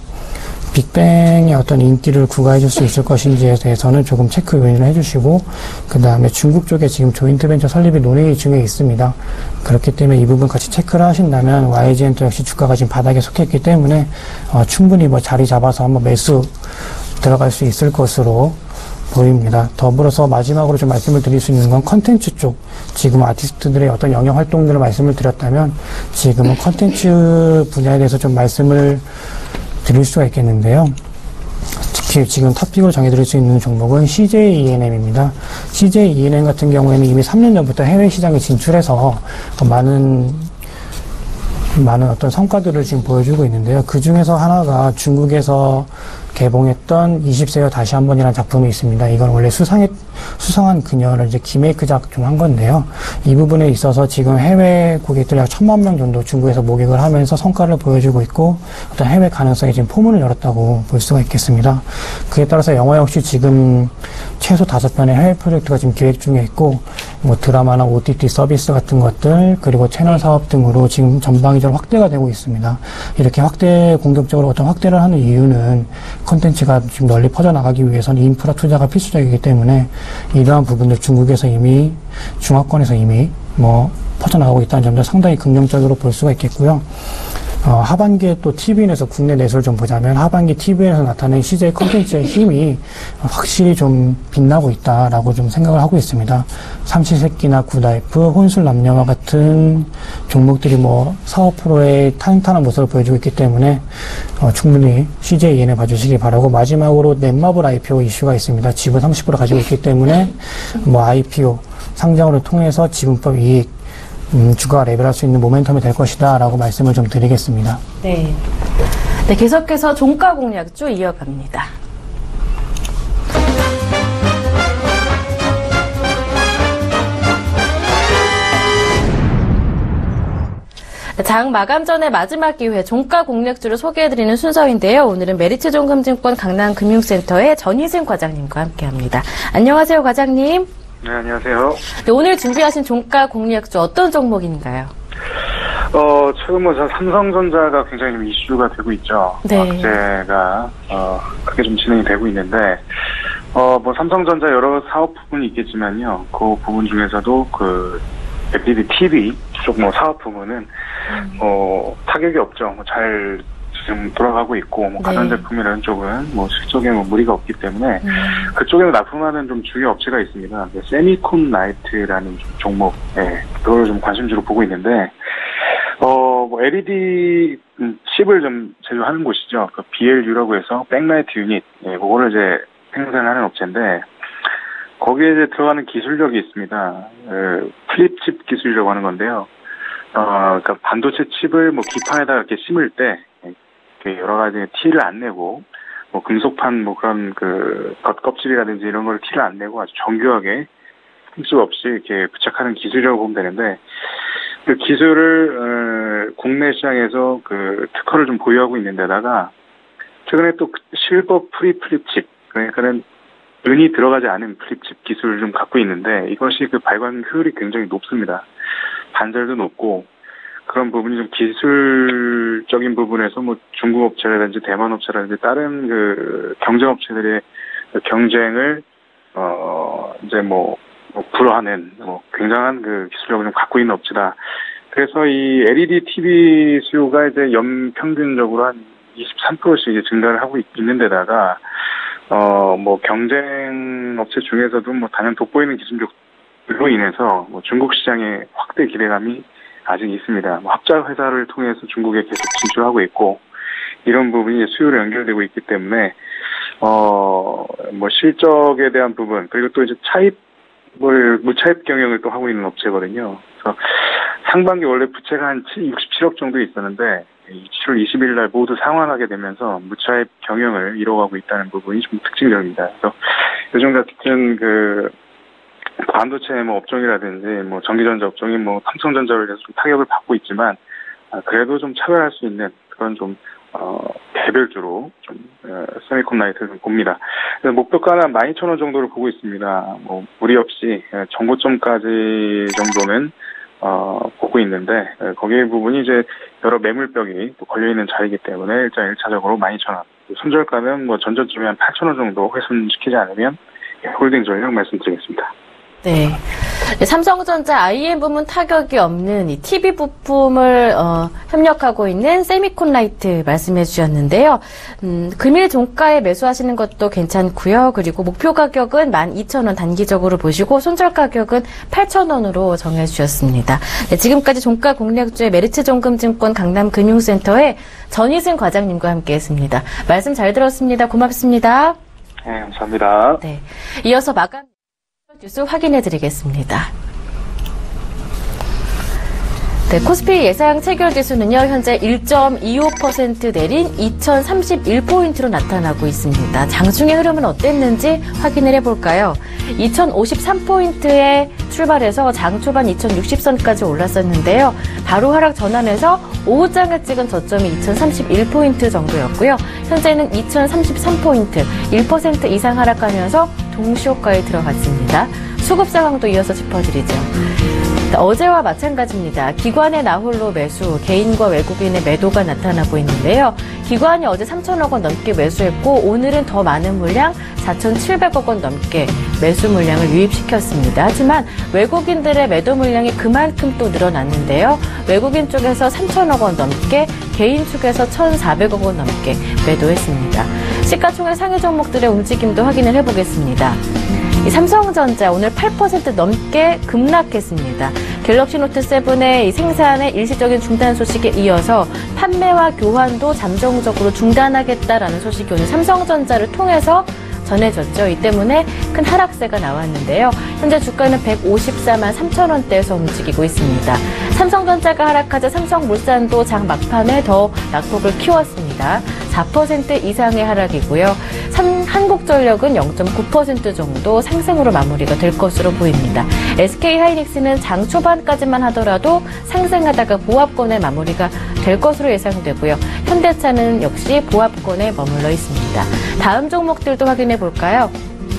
빅뱅의 어떤 인기를 구가해줄 수 있을 것인지에 대해서는 조금 체크 요인을 해주시고, 그 다음에 중국 쪽에 지금 조인트 벤처 설립이 논의 중에 있습니다. 그렇기 때문에 이 부분 같이 체크를 하신다면 YG엔터 역시 주가가 지금 바닥에 속했기 때문에 충분히 자리 잡아서 한번 매수 들어갈 수 있을 것으로 보입니다. 더불어서 마지막으로 좀 말씀을 드릴 수 있는 건 컨텐츠 쪽, 지금 아티스트들의 어떤 영역 활동들을 말씀을 드렸다면 지금은 컨텐츠 분야에 대해서 좀 말씀을 드릴 수가 있겠는데요. 특히 지금 탑픽으로 정해드릴 수 있는 종목은 CJ ENM입니다. CJ ENM 같은 경우에는 이미 3년 전부터 해외 시장에 진출해서 많은 어떤 성과들을 지금 보여주고 있는데요. 그 중에서 하나가 중국에서 개봉했던 20세여 다시 한 번이라는 작품이 있습니다. 이건 원래 수상한 그녀를 이제 기메이크작 좀 한 건데요. 이 부분에 있어서 지금 해외 고객들 약 1000만 명 정도 중국에서 모객을 하면서 성과를 보여주고 있고, 어떤 해외 가능성이 지금 포문을 열었다고 볼 수가 있겠습니다. 그에 따라서 영화 역시 지금 최소 5편의 해외 프로젝트가 지금 기획 중에 있고, 드라마나 OTT 서비스 같은 것들, 그리고 채널 사업 등으로 지금 전방위적으로 확대가 되고 있습니다. 이렇게 공격적으로 어떤 확대를 하는 이유는 콘텐츠가 지금 널리 퍼져나가기 위해서는 인프라 투자가 필수적이기 때문에 이러한 부분들 중화권에서 이미 퍼져나가고 있다는 점도 상당히 긍정적으로 볼 수가 있겠고요. 하반기에 또 TVN에서 국내 내수를 좀 보자면, 하반기 TVN에서 나타낸 CJ 콘텐츠의 힘이 확실히 좀 빛나고 있다라고 좀 생각을 하고 있습니다. 삼시세끼나 굿와이프, 혼술남녀와 같은 종목들이 사업 프로의 탄탄한 모습을 보여주고 있기 때문에 충분히 CJ ENM 봐주시기 바라고, 마지막으로 넷마블 IPO 이슈가 있습니다. 지분 30% 가지고 있기 때문에 IPO 상장으로 통해서 지분법 이익 주가가 레벨할 수 있는 모멘텀이 될 것이다 라고 말씀을 좀 드리겠습니다. 네, 계속해서 종가 공략주 이어갑니다. 장 마감 전에 마지막 기회 종가 공략주를 소개해드리는 순서인데요. 오늘은 메리츠종금증권 강남금융센터의 전희승 과장님과 함께합니다. 안녕하세요, 과장님. 네, 안녕하세요. 네, 오늘 준비하신 종가 공략주 어떤 종목인가요? 최근 삼성전자가 굉장히 좀 이슈가 되고 있죠. 네. 악재가 크게 좀 진행이 되고 있는데, 삼성전자 여러 사업 부분이 있겠지만요. 그 부분 중에서도 LED TV 쪽 사업 부분은 타격이 없죠. 잘 지금 돌아가고 있고, 가전제품이라는 쪽은 실적에 무리가 없기 때문에 그쪽에서 납품하는 좀 주요 업체가 있습니다. 세미콘 라이트라는 종목, 그걸 좀 관심주로 보고 있는데, LED 칩을 좀 제조하는 곳이죠. 그 BLU라고 해서 백라이트 유닛, 그거를 이제 생산하는 업체인데, 거기에 이제 들어가는 기술력이 있습니다. 플립칩 기술이라고 하는 건데요. 그러니까 반도체 칩을 뭐 기판에다 이렇게 심을 때, 여러 가지 티를 안 내고, 뭐 금속판 뭐 그런 그 겉껍질이라든지 이런 걸 티를 안 내고 아주 정교하게 흠집 없이 이렇게 부착하는 기술이라고 보면 되는데, 그 기술을 국내 시장에서 그 특허를 좀 보유하고 있는 데다가 최근에 또 실버 플립칩, 그러니까는 은이 들어가지 않은 플립칩 기술을 좀 갖고 있는데, 이것이 그 발광 효율이 굉장히 높습니다. 반절도 높고, 그런 부분이 좀 기술적인 부분에서 뭐 중국 업체라든지 대만 업체라든지 다른 그 경쟁 업체들의 경쟁을 이제 불허하는 굉장한 그 기술력을 좀 갖고 있는 업체다. 그래서 이 LED TV 수요가 이제 연평균적으로 한 23%씩 증가를 하고 있는 데다가 경쟁 업체 중에서도 단연 돋보이는 기술력으로 인해서 중국 시장의 확대 기대감이 아직 있습니다. 합작 회사를 통해서 중국에 계속 진출하고 있고, 이런 부분이 수요로 연결되고 있기 때문에 실적에 대한 부분, 그리고 또 이제 무차입 경영을 또 하고 있는 업체거든요. 그래서 상반기 원래 부채가 한 67억 정도 있었는데 7월 20일 날 모두 상환하게 되면서 무차입 경영을 이뤄가고 있다는 부분이 좀 특징적입니다. 그래서 요즘 같은 그 반도체 업종이라든지 전기전자 업종이 삼성전자를 해서 좀 타격을 받고 있지만, 그래도 좀 차별할 수 있는 그런 좀 개별주로 좀 세미콘라이트를 좀 봅니다. 그래서 목표가는 12,000원 정도를 보고 있습니다. 무리 없이 정고점까지 정도는 보고 있는데, 거기에 부분이 이제 여러 매물벽이 또 걸려 있는 자리이기 때문에 일단 1차적으로 12,000원. 손절가는 전저점에 한 8,000원 정도 훼손시키지 않으면 홀딩 전략 말씀드리겠습니다. 네. 삼성전자 IM 부문 타격이 없는 이 TV 부품을 협력하고 있는 세미콘라이트 말씀해 주셨는데요. 금일 종가에 매수하시는 것도 괜찮고요. 그리고 목표 가격은 12,000원 단기적으로 보시고 손절 가격은 8,000원으로 정해 주셨습니다. 네, 지금까지 종가 공략주의 메리츠종금증권 강남금융센터의 전희승 과장님과 함께했습니다. 말씀 잘 들었습니다. 고맙습니다. 네, 감사합니다. 네. 이어서 마감 뉴스 확인해 드리겠습니다. 네, 코스피 예상 체결 지수는요, 현재 1.25% 내린 2031포인트로 나타나고 있습니다. 장중의 흐름은 어땠는지 확인을 해볼까요? 2053포인트에 출발해서 장 초반 2060선까지 올랐었는데요. 바로 하락 전환해서 오후장에 찍은 저점이 2031포인트 정도였고요. 현재는 2033포인트, 1% 이상 하락하면서 동시호가에 들어갔습니다. 수급 상황도 이어서 짚어드리죠. 어제와 마찬가지입니다. 기관의 나홀로 매수, 개인과 외국인의 매도가 나타나고 있는데요. 기관이 어제 3천억 원 넘게 매수했고, 오늘은 더 많은 물량 4,700억 원 넘게 매수 물량을 유입시켰습니다. 하지만 외국인들의 매도 물량이 그만큼 또 늘어났는데요. 외국인 쪽에서 3천억 원 넘게, 개인 측에서 1,400억 원 넘게 매도했습니다. 시가총액 상위 종목들의 움직임도 확인을 해보겠습니다. 이 삼성전자 오늘 8% 넘게 급락했습니다. 갤럭시 노트 7의 이 생산의 일시적인 중단 소식에 이어서 판매와 교환도 잠정적으로 중단하겠다라는 소식이 오늘 삼성전자를 통해서 전해졌죠. 이 때문에 큰 하락세가 나왔는데요. 현재 주가는 154만 3천 원대에서 움직이고 있습니다. 삼성전자가 하락하자 삼성물산도 장 막판에 더 낙폭을 키웠습니다. 4% 이상의 하락이고요. 한국전력은 0.9% 정도 상승으로 마무리가 될 것으로 보입니다. SK하이닉스는 장 초반까지만 하더라도 상승하다가 보합권에 마무리가 될 것으로 예상되고요. 현대차는 역시 보합권에 머물러 있습니다. 다음 종목들도 확인해 볼까요?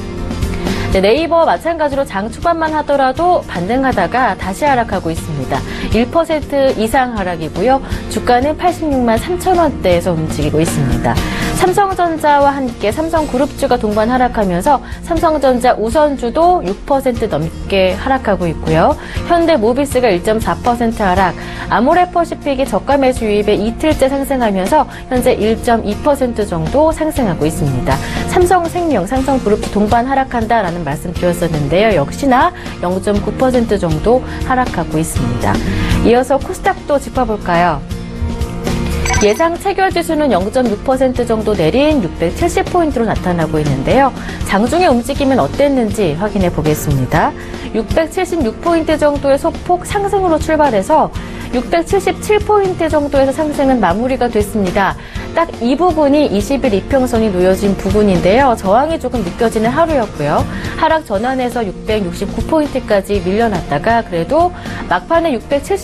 네이버 마찬가지로 장 초반만 하더라도 반등하다가 다시 하락하고 있습니다. 1% 이상 하락이고요. 주가는 86만 3천 원대에서 움직이고 있습니다. 삼성전자와 함께 삼성그룹주가 동반 하락하면서 삼성전자 우선주도 6% 넘게 하락하고 있고요. 현대모비스가 1.4% 하락, 아모레퍼시픽이 저가 매수 유입에 이틀째 상승하면서 현재 1.2% 정도 상승하고 있습니다. 삼성생명, 삼성그룹주 동반 하락한다라는 말씀 드렸었는데요. 역시나 0.9% 정도 하락하고 있습니다. 이어서 코스닥도 짚어볼까요? 예상 체결 지수는 0.6% 정도 내린 670포인트로 나타나고 있는데요. 장중의 움직임은 어땠는지 확인해 보겠습니다. 676포인트 정도의 소폭 상승으로 출발해서 677포인트 정도에서 상승은 마무리가 됐습니다. 딱 이 부분이 20일 이평선이 놓여진 부분인데요. 저항이 조금 느껴지는 하루였고요. 하락 전환에서 669포인트까지 밀려났다가 그래도 막판에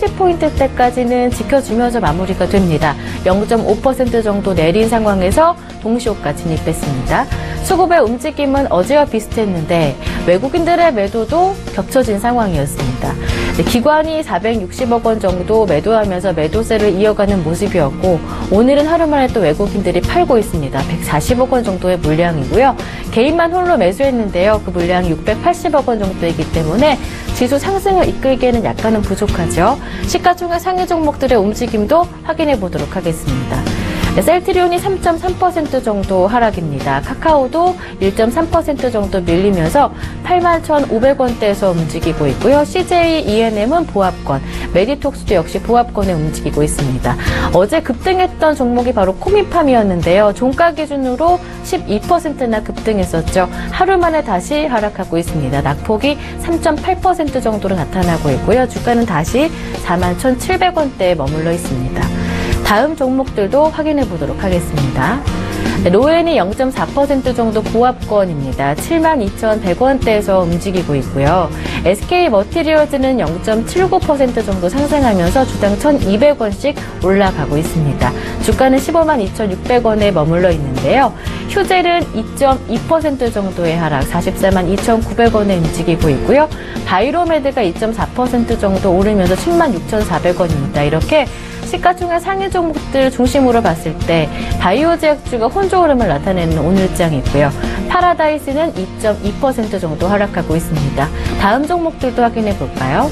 670포인트대까지는 지켜주면서 마무리가 됩니다. 0.5% 정도 내린 상황에서 동시호가 진입했습니다. 수급의 움직임은 어제와 비슷했는데 외국인들의 매도도 겹쳐진 상황이었습니다. 기관이 460억 원 정도 매도하면서 매도세를 이어가는 모습이었고 오늘은 하루 만에 또 외국인들이 팔고 있습니다. 140억 원 정도의 물량이고요. 개인만 홀로 매수했는데요. 그 물량이 680억 원 정도이기 때문에 지수 상승을 이끌기에는 약간은 부족하죠. 시가총액 상위 종목들의 움직임도 확인해 보도록 하겠습니다. 셀트리온이 3.3% 정도 하락입니다. 카카오도 1.3% 정도 밀리면서 81,500원대에서 움직이고 있고요. CJ ENM은 보합권, 메디톡스도 역시 보합권에 움직이고 있습니다. 어제 급등했던 종목이 바로 코미팜이었는데요. 종가 기준으로 12%나 급등했었죠. 하루 만에 다시 하락하고 있습니다. 낙폭이 3.8% 정도로 나타나고 있고요. 주가는 다시 41,700원대에 머물러 있습니다. 다음 종목들도 확인해 보도록 하겠습니다. 로엔이 0.4% 정도 보합권입니다. 72,100원대에서 움직이고 있고요. SK 머티리얼즈는 0.79% 정도 상승하면서 주당 1,200원씩 올라가고 있습니다. 주가는 152,600원에 머물러 있는데요. 휴젤은 2.2% 정도의 하락, 442,900원에 움직이고 있고요. 바이로메드가 2.4% 정도 오르면서 106,400원입니다. 이렇게 시가총액 상위 종목들 중심으로 봤을 때 바이오 제약주가 혼조 흐름을 나타내는 오늘장이고요. 파라다이스는 2.2% 정도 하락하고 있습니다. 다음 종목들도 확인해 볼까요?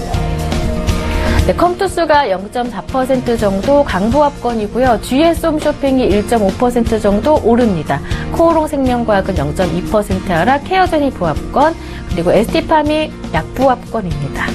네, 컴투스가 0.4% 정도 강보합권이고요. GS 홈쇼핑이 1.5% 정도 오릅니다. 코오롱 생명과학은 0.2% 하락, 케어제니 보합권, 그리고 ST팜이 약보합권입니다.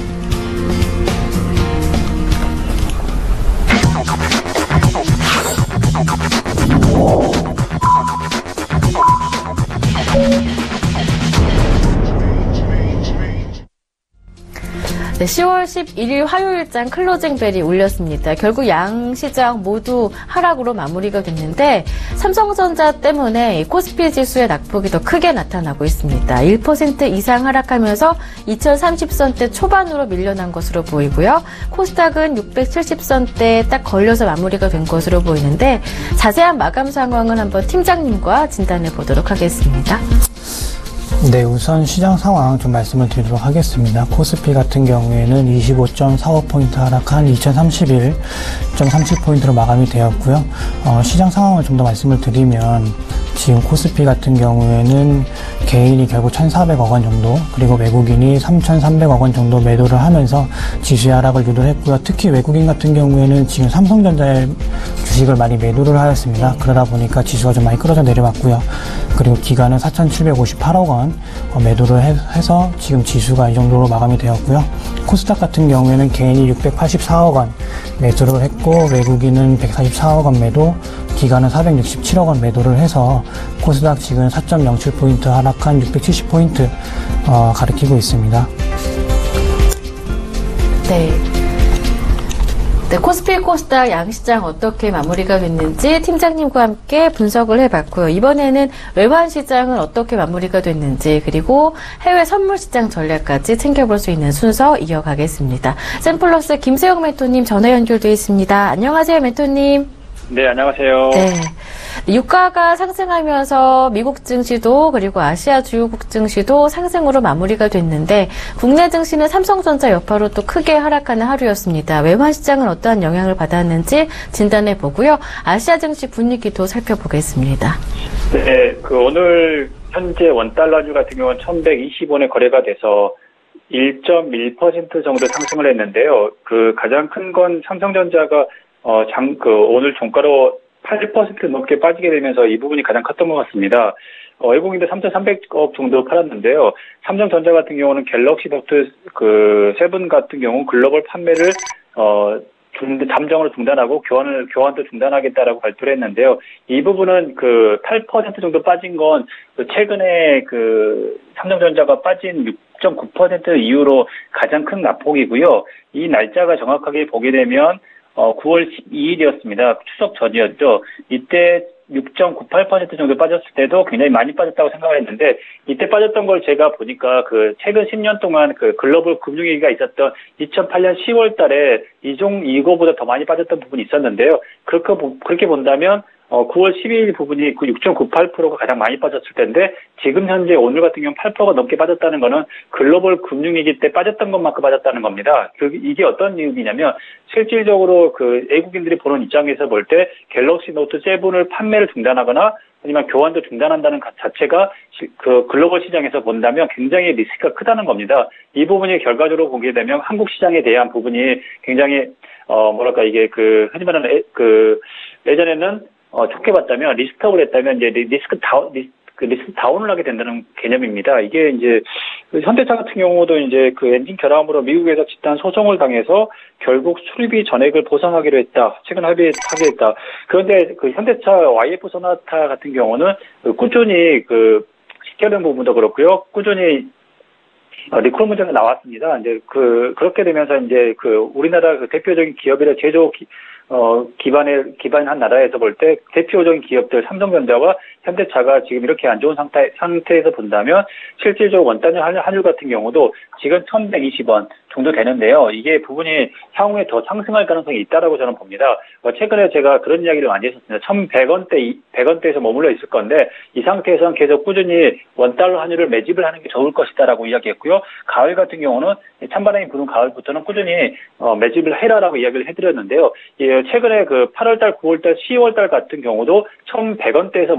네, 10월 11일 화요일장 클로징벨이 울렸습니다. 결국 양 시장 모두 하락으로 마무리가 됐는데 삼성전자 때문에 코스피 지수의 낙폭이 더 크게 나타나고 있습니다. 1% 이상 하락하면서 2030선대 초반으로 밀려난 것으로 보이고요. 코스닥은 670선대에 딱 걸려서 마무리가 된 것으로 보이는데 자세한 마감 상황을 한번 팀장님과 진단해 보도록 하겠습니다. 네, 우선 시장 상황 좀 말씀을 드리도록 하겠습니다. 코스피 같은 경우에는 25.45포인트 하락한 2031.30포인트로 마감이 되었고요. 시장 상황을 좀 더 말씀을 드리면 지금 코스피 같은 경우에는 개인이 결국 1,400억 원 정도, 그리고 외국인이 3,300억 원 정도 매도를 하면서 지수의 하락을 유도했고요. 특히 외국인 같은 경우에는 지금 삼성전자의 주식을 많이 매도를 하였습니다. 그러다 보니까 지수가 좀 많이 끌어져 내려왔고요. 그리고 기간은 4,758억 원 매도를 해서 지금 지수가 이 정도로 마감이 되었고요. 코스닥 같은 경우에는 개인이 684억 원 매수를 했고 외국인은 144억 원 매도, 기간은 467억 원 매도를 해서 코스닥 지금 4.07포인트 하락한 670포인트 가리키고 있습니다. 네. 네, 코스피 코스닥 양시장 어떻게 마무리가 됐는지 팀장님과 함께 분석을 해봤고요. 이번에는 외환 시장은 어떻게 마무리가 됐는지 그리고 해외 선물 시장 전략까지 챙겨볼 수 있는 순서 이어가겠습니다. 샘플러스 김세영 멘토님 전화 연결되어 있습니다. 안녕하세요, 멘토님. 네, 안녕하세요. 네. 유가가 상승하면서 미국 증시도 그리고 아시아 주요국 증시도 상승으로 마무리가 됐는데 국내 증시는 삼성전자 여파로 또 크게 하락하는 하루였습니다. 외환 시장은 어떠한 영향을 받았는지 진단해 보고요. 아시아 증시 분위기도 살펴보겠습니다. 네, 오늘 현재 원달러주 같은 경우는 1,120원에 거래가 돼서 1.1% 정도 상승을 했는데요. 가장 큰 건 삼성전자가 오늘 종가로 8% 넘게 빠지게 되면서 이 부분이 가장 컸던 것 같습니다. 외국인들 3,300억 정도 팔았는데요. 삼성전자 같은 경우는 갤럭시 노트 7 같은 경우 글로벌 판매를 잠정으로 중단하고 교환도 중단하겠다라고 발표를 했는데요. 이 부분은 그 8% 정도 빠진 건 최근에 그 삼성전자가 빠진 6.9% 이후로 가장 큰 낙폭이고요. 이 날짜가 정확하게 보게 되면 9월 12일이었습니다. 추석 전이었죠. 이때 6.98% 정도 빠졌을 때도 굉장히 많이 빠졌다고 생각을 했는데, 이때 빠졌던 걸 제가 보니까 그 최근 10년 동안 그 글로벌 금융위기가 있었던 2008년 10월 달에 이거보다 더 많이 빠졌던 부분이 있었는데요. 그렇게 본다면 9월 12일 부분이 그 6.98%가 가장 많이 빠졌을 텐데, 지금 현재 오늘 같은 경우는 8%가 넘게 빠졌다는 거는 글로벌 금융위기 때 빠졌던 것만큼 빠졌다는 겁니다. 이게 어떤 의미냐면, 실질적으로 그 외국인들이 보는 입장에서 볼 때 갤럭시 노트 7을 판매를 중단하거나 아니면 교환도 중단한다는 것 자체가 그 글로벌 시장에서 본다면 굉장히 리스크가 크다는 겁니다. 이 부분이 결과적으로 보게 되면 한국 시장에 대한 부분이 굉장히 이게 그 흔히 말하는 예전에는 좋게 봤다면 리스크업을 했다면 이제 리스크 다운을 하게 된다는 개념입니다. 이게 이제 현대차 같은 경우도 이제 그 엔진 결함으로 미국에서 집단 소송을 당해서 결국 수리비 전액을 보상하기로 했다. 최근 합의하게 했다. 그런데 그 현대차 YF 소나타 같은 경우는 꾸준히 그 식결된 부분도 그렇고요. 꾸준히 리콜 문제가 나왔습니다. 이제 그렇게 되면서 이제 우리나라 그 대표적인 기업이라 제조 기반한 나라에서 볼 때 대표적인 기업들 삼성전자와 현대차가 지금 이렇게 안 좋은 상태에서 본다면 실질적으로 원단열 환율 같은 경우도 지금 1,120원 정도 되는데요. 이게 부분이 향후에 더 상승할 가능성이 있다라고 저는 봅니다. 최근에 제가 그런 이야기를 많이 했었습니다. 1,100원대에서 머물러 있을 건데 이 상태에서는 계속 꾸준히 원달러 환율을 매집을 하는 게 좋을 것이다라고 이야기했고요. 가을 같은 경우는 찬바람이 부는 가을부터는 꾸준히 매집을 해라라고 이야기를 해드렸는데요. 최근에 그 8월달, 9월달, 10월달 같은 경우도 1,100원대에서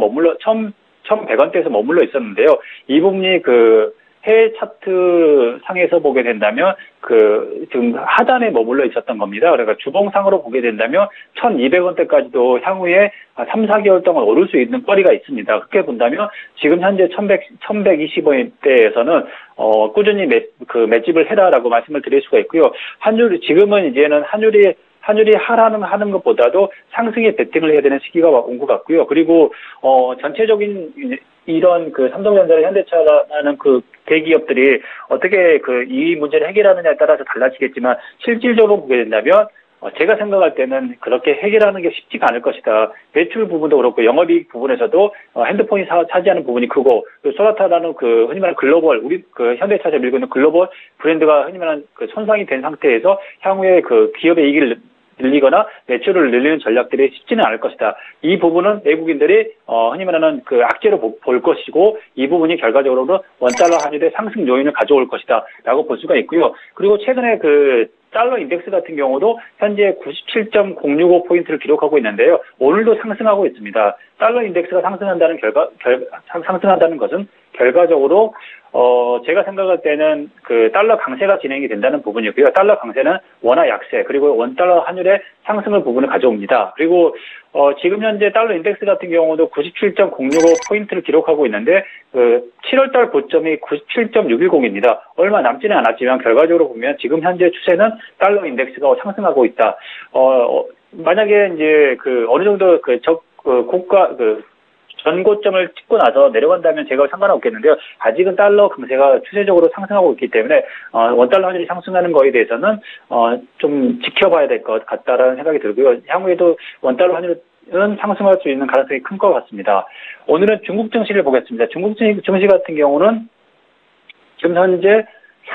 머물러 있었는데요. 이 부분이 그 해외 차트 상에서 보게 된다면 지금 하단에 머물러 있었던 겁니다. 그러니까 주봉상으로 보게 된다면 1,200원대까지도 향후에 3, 4개월 동안 오를 수 있는 거리가 있습니다. 그렇게 본다면 지금 현재 1,120원대에서는 꾸준히 매집을 해라라고 말씀을 드릴 수가 있고요. 지금은 이제는 환율이 하는 것보다도 상승에 베팅을 해야 되는 시기가 온 것 같고요. 그리고 전체적인 이런 그 삼성전자나 현대차라는 그 대기업들이 어떻게 이 문제를 해결하느냐에 따라서 달라지겠지만 실질적으로 보게 된다면 제가 생각할 때는 그렇게 해결하는 게 쉽지가 않을 것이다. 매출 부분도 그렇고 영업이익 부분에서도 핸드폰이 차지하는 부분이 크고 소나타라는 흔히 말하는 글로벌 현대차에서 밀고 있는 글로벌 브랜드가 흔히 말하는 손상이 된 상태에서 향후에 기업의 이익을 늘리거나 매출을 늘리는 전략들이 쉽지는 않을 것이다. 이 부분은 외국인들이 흔히 말하는 악재로 볼 것이고 이 부분이 결과적으로는 원달러 환율의 상승 요인을 가져올 것이다라고 볼 수가 있고요. 그리고 최근에 달러 인덱스 같은 경우도 현재 97.065포인트를 기록하고 있는데요. 오늘도 상승하고 있습니다. 달러 인덱스가 상승한다는 것은 결과적으로 제가 생각할 때는 달러 강세가 진행이 된다는 부분이고요. 달러 강세는 원화 약세 그리고 원달러 환율의 상승을 부분을 가져옵니다. 그리고 지금 현재 달러 인덱스 같은 경우도 97.065포인트를 기록하고 있는데 7월달 고점이 97.610입니다. 얼마 남지는 않았지만 결과적으로 보면 지금 현재 추세는 달러 인덱스가 상승하고 있다. 만약에 이제 어느 정도 고가 전고점을 찍고 나서 내려간다면 제가 상관없겠는데요. 아직은 달러 강세가 추세적으로 상승하고 있기 때문에 원달러 환율이 상승하는 거에 대해서는 좀 지켜봐야 될 것 같다라는 생각이 들고요. 향후에도 원달러 환율은 상승할 수 있는 가능성이 큰 것 같습니다. 오늘은 중국 증시를 보겠습니다. 중국 증시 같은 경우는 지금 현재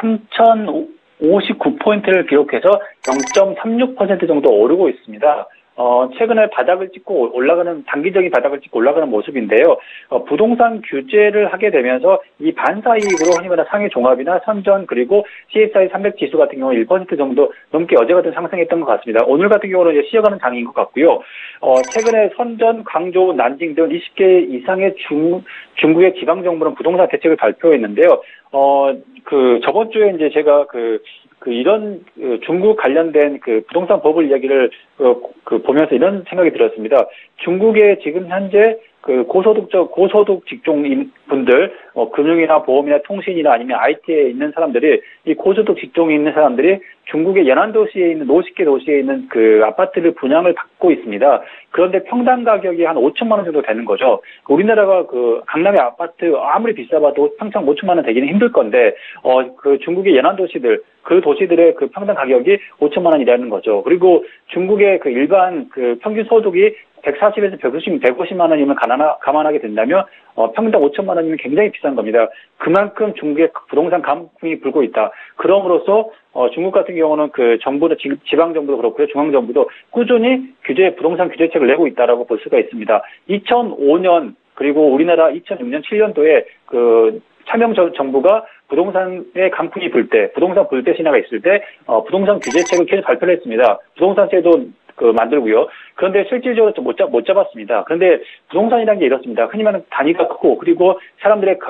3,059포인트를 기록해서 0.36% 정도 오르고 있습니다. 최근에 단기적인 바닥을 찍고 올라가는 모습인데요. 부동산 규제를 하게 되면서 이 반사이익으로 흔히 말하는 상해 종합이나 선전 그리고 CSI 300 지수 같은 경우 1% 정도 넘게 어제 같은 상승했던 것 같습니다. 오늘 같은 경우는 이제 쉬어가는 장인 것 같고요. 최근에 선전, 광저우, 난징 등 20개 이상의 중국의 지방정부는 부동산 대책을 발표했는데요. 저번 주에 이제 제가 이런 중국 관련된 부동산 버블 이야기를 보면서 이런 생각이 들었습니다. 중국의 지금 현재 그 고소득 직종인 분들, 금융이나 보험이나 통신이나 아니면 IT에 있는 사람들이, 이 고소득 직종에 있는 사람들이 중국의 연안 도시에 있는 50개 도시에 있는 그 아파트를 분양을 받고 있습니다. 그런데 평당 가격이 한 5천만 원 정도 되는 거죠. 우리나라가 그 강남의 아파트 아무리 비싸봐도 평당 5천만 원 되기는 힘들 건데, 그 중국의 연안 도시들, 그 도시들의 그 평당 가격이 5천만 원이라는 거죠. 그리고 중국의 그 일반 그 평균 소득이 140에서 150만 원이면 감안하게 된다면 평당 5천만 원이면 굉장히 비싼 겁니다. 그만큼 중국의 부동산 감풍이 불고 있다. 그럼으로써 중국 같은 경우는 그 정부도 지방 정부도 그렇고요, 중앙 정부도 꾸준히 부동산 규제책을 내고 있다라고 볼 수가 있습니다. 2005년 그리고 우리나라 2006년 7년도에 그 차명 정부가 부동산의 강풍이 불 때, 부동산 불때 신화가 있을 때 부동산 규제책을 계속 발표를 했습니다. 부동산세도 만들고요. 그런데 실질적으로 못 잡았습니다. 그런데 부동산이라는 게 이렇습니다. 흔히 말하는 단위가 크고, 그리고 사람들의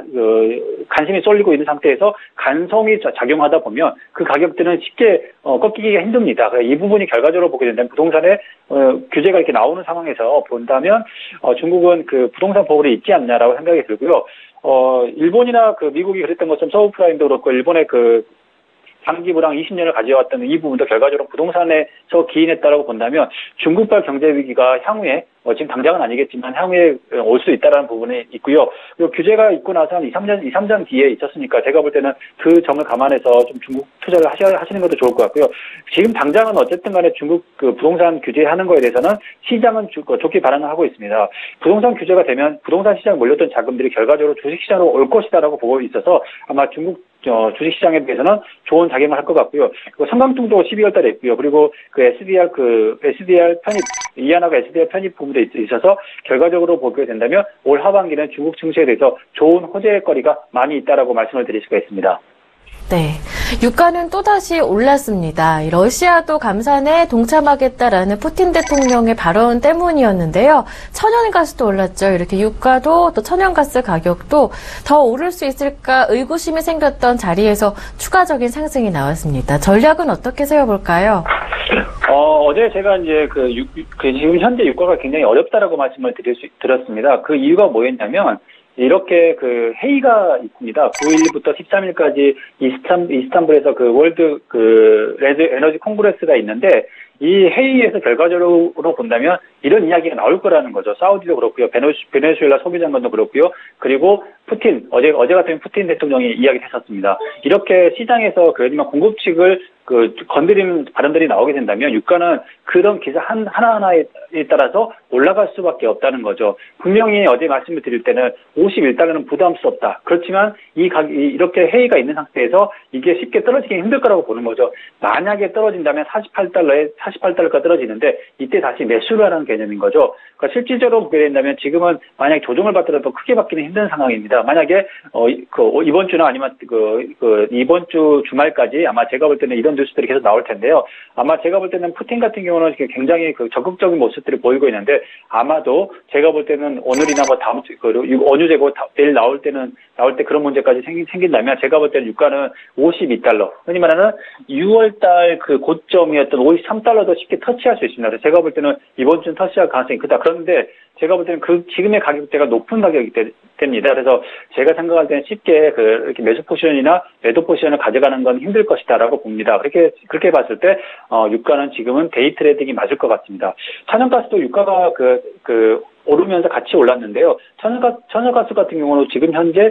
관심이 쏠리고 있는 상태에서 간성이 작용하다 보면 그 가격들은 쉽게 꺾이기가 힘듭니다. 이 부분이 결과적으로 보게 된다면 부동산의 규제가 이렇게 나오는 상황에서 본다면 중국은 그 부동산 보호를 잊지 않냐라고 생각이 들고요. 일본이나 그 미국이 그랬던 것처럼 서브프라임도 그렇고 일본의 그 장기 불황 20년을 가져왔던 이 부분도 결과적으로 부동산에서 기인했다라고 본다면 중국발 경제 위기가 향후에 지금 당장은 아니겠지만 향후에 올 수 있다라는 부분이 있고요. 그리고 규제가 있고 나서 한 2, 3년 뒤에 있었으니까 제가 볼 때는 그 점을 감안해서 좀 중국 투자를 하시는 것도 좋을 것 같고요. 지금 당장은 어쨌든 간에 중국 그 부동산 규제하는 거에 대해서는 시장은 좋게 반응을 하고 있습니다. 부동산 규제가 되면 부동산 시장에 몰렸던 자금들이 결과적으로 주식시장으로 올 것이다라고 보고 있어서 아마 중국 주식시장에 대해서는 좋은 작용을 할 것 같고요. 그리고 성강통도 12월 달에 있고요. 그리고 그 SDR 편입, 이하나가 SDR 편입 부분도 있어서 결과적으로 보게 된다면 올 하반기는 중국 증시에 대해서 좋은 호재거리가 많이 있다라고 말씀을 드릴 수가 있습니다. 네. 유가는 또다시 올랐습니다. 러시아도 감산에 동참하겠다라는 푸틴 대통령의 발언 때문이었는데요. 천연가스도 올랐죠. 이렇게 유가도 또 천연가스 가격도 더 오를 수 있을까 의구심이 생겼던 자리에서 추가적인 상승이 나왔습니다. 전략은 어떻게 세워볼까요? 어제 제가 이제 지금 현재 유가가 굉장히 어렵다라고 말씀을 드렸습니다. 그 이유가 뭐였냐면, 이렇게 그 회의가 있습니다. 9일부터 13일까지 이스탄불에서 그 월드 레드 에너지 콩그레스가 있는데, 이 회의에서 결과적으로 본다면 이런 이야기가 나올 거라는 거죠. 사우디도 그렇고요, 베네수엘라 소비장관도 그렇고요, 그리고 어제 같은 푸틴 대통령이 이야기를 했었습니다. 이렇게 시장에서 그러지만 공급 측을 건드리는 발언들이 나오게 된다면 유가는 그런 기사 하나하나에 따라서 올라갈 수밖에 없다는 거죠. 분명히 어제 말씀을 드릴 때는 51달러는 부담스럽다. 그렇지만 이렇게 회의가 있는 상태에서 이게 쉽게 떨어지기 힘들 거라고 보는 거죠. 만약에 떨어진다면 48달러가 떨어지는데 이때 다시 매수를 하는 개념인 거죠. 그러니까 실질적으로 보게 된다면 지금은 만약에 조정을 받더라도 크게 받기는 힘든 상황입니다. 만약에 이번 주나 아니면 이번 주 주말까지 아마 제가 볼 때는 이런 뉴스들이 계속 나올 텐데요. 아마 제가 볼 때는 푸틴 같은 경우는 굉장히 적극적인 모습들을 보이고 있는데, 아마도 제가 볼 때는 오늘이나 다음 주 어느 재고 내일 나올 때 그런 문제까지 생긴다면 제가 볼 때는 유가는 52달러, 흔히 말하는 6월달 그 고점이었던 53달러도 쉽게 터치할 수 있습니다. 그래서 제가 볼 때는 이번 주는 터치할 가능성이 크다. 그런데 제가 볼 때는 지금의 가격대가 높은 가격이 됩니다. 그래서 제가 생각할 때는 쉽게 이렇게 매수 포지션이나 매도 포지션을 가져가는 건 힘들 것이다라고 봅니다. 그렇게 봤을 때, 유가는 지금은 데이 트레이딩이 맞을 것 같습니다. 천연가스도 유가가 오르면서 같이 올랐는데요. 천연가스 같은 경우는 지금 현재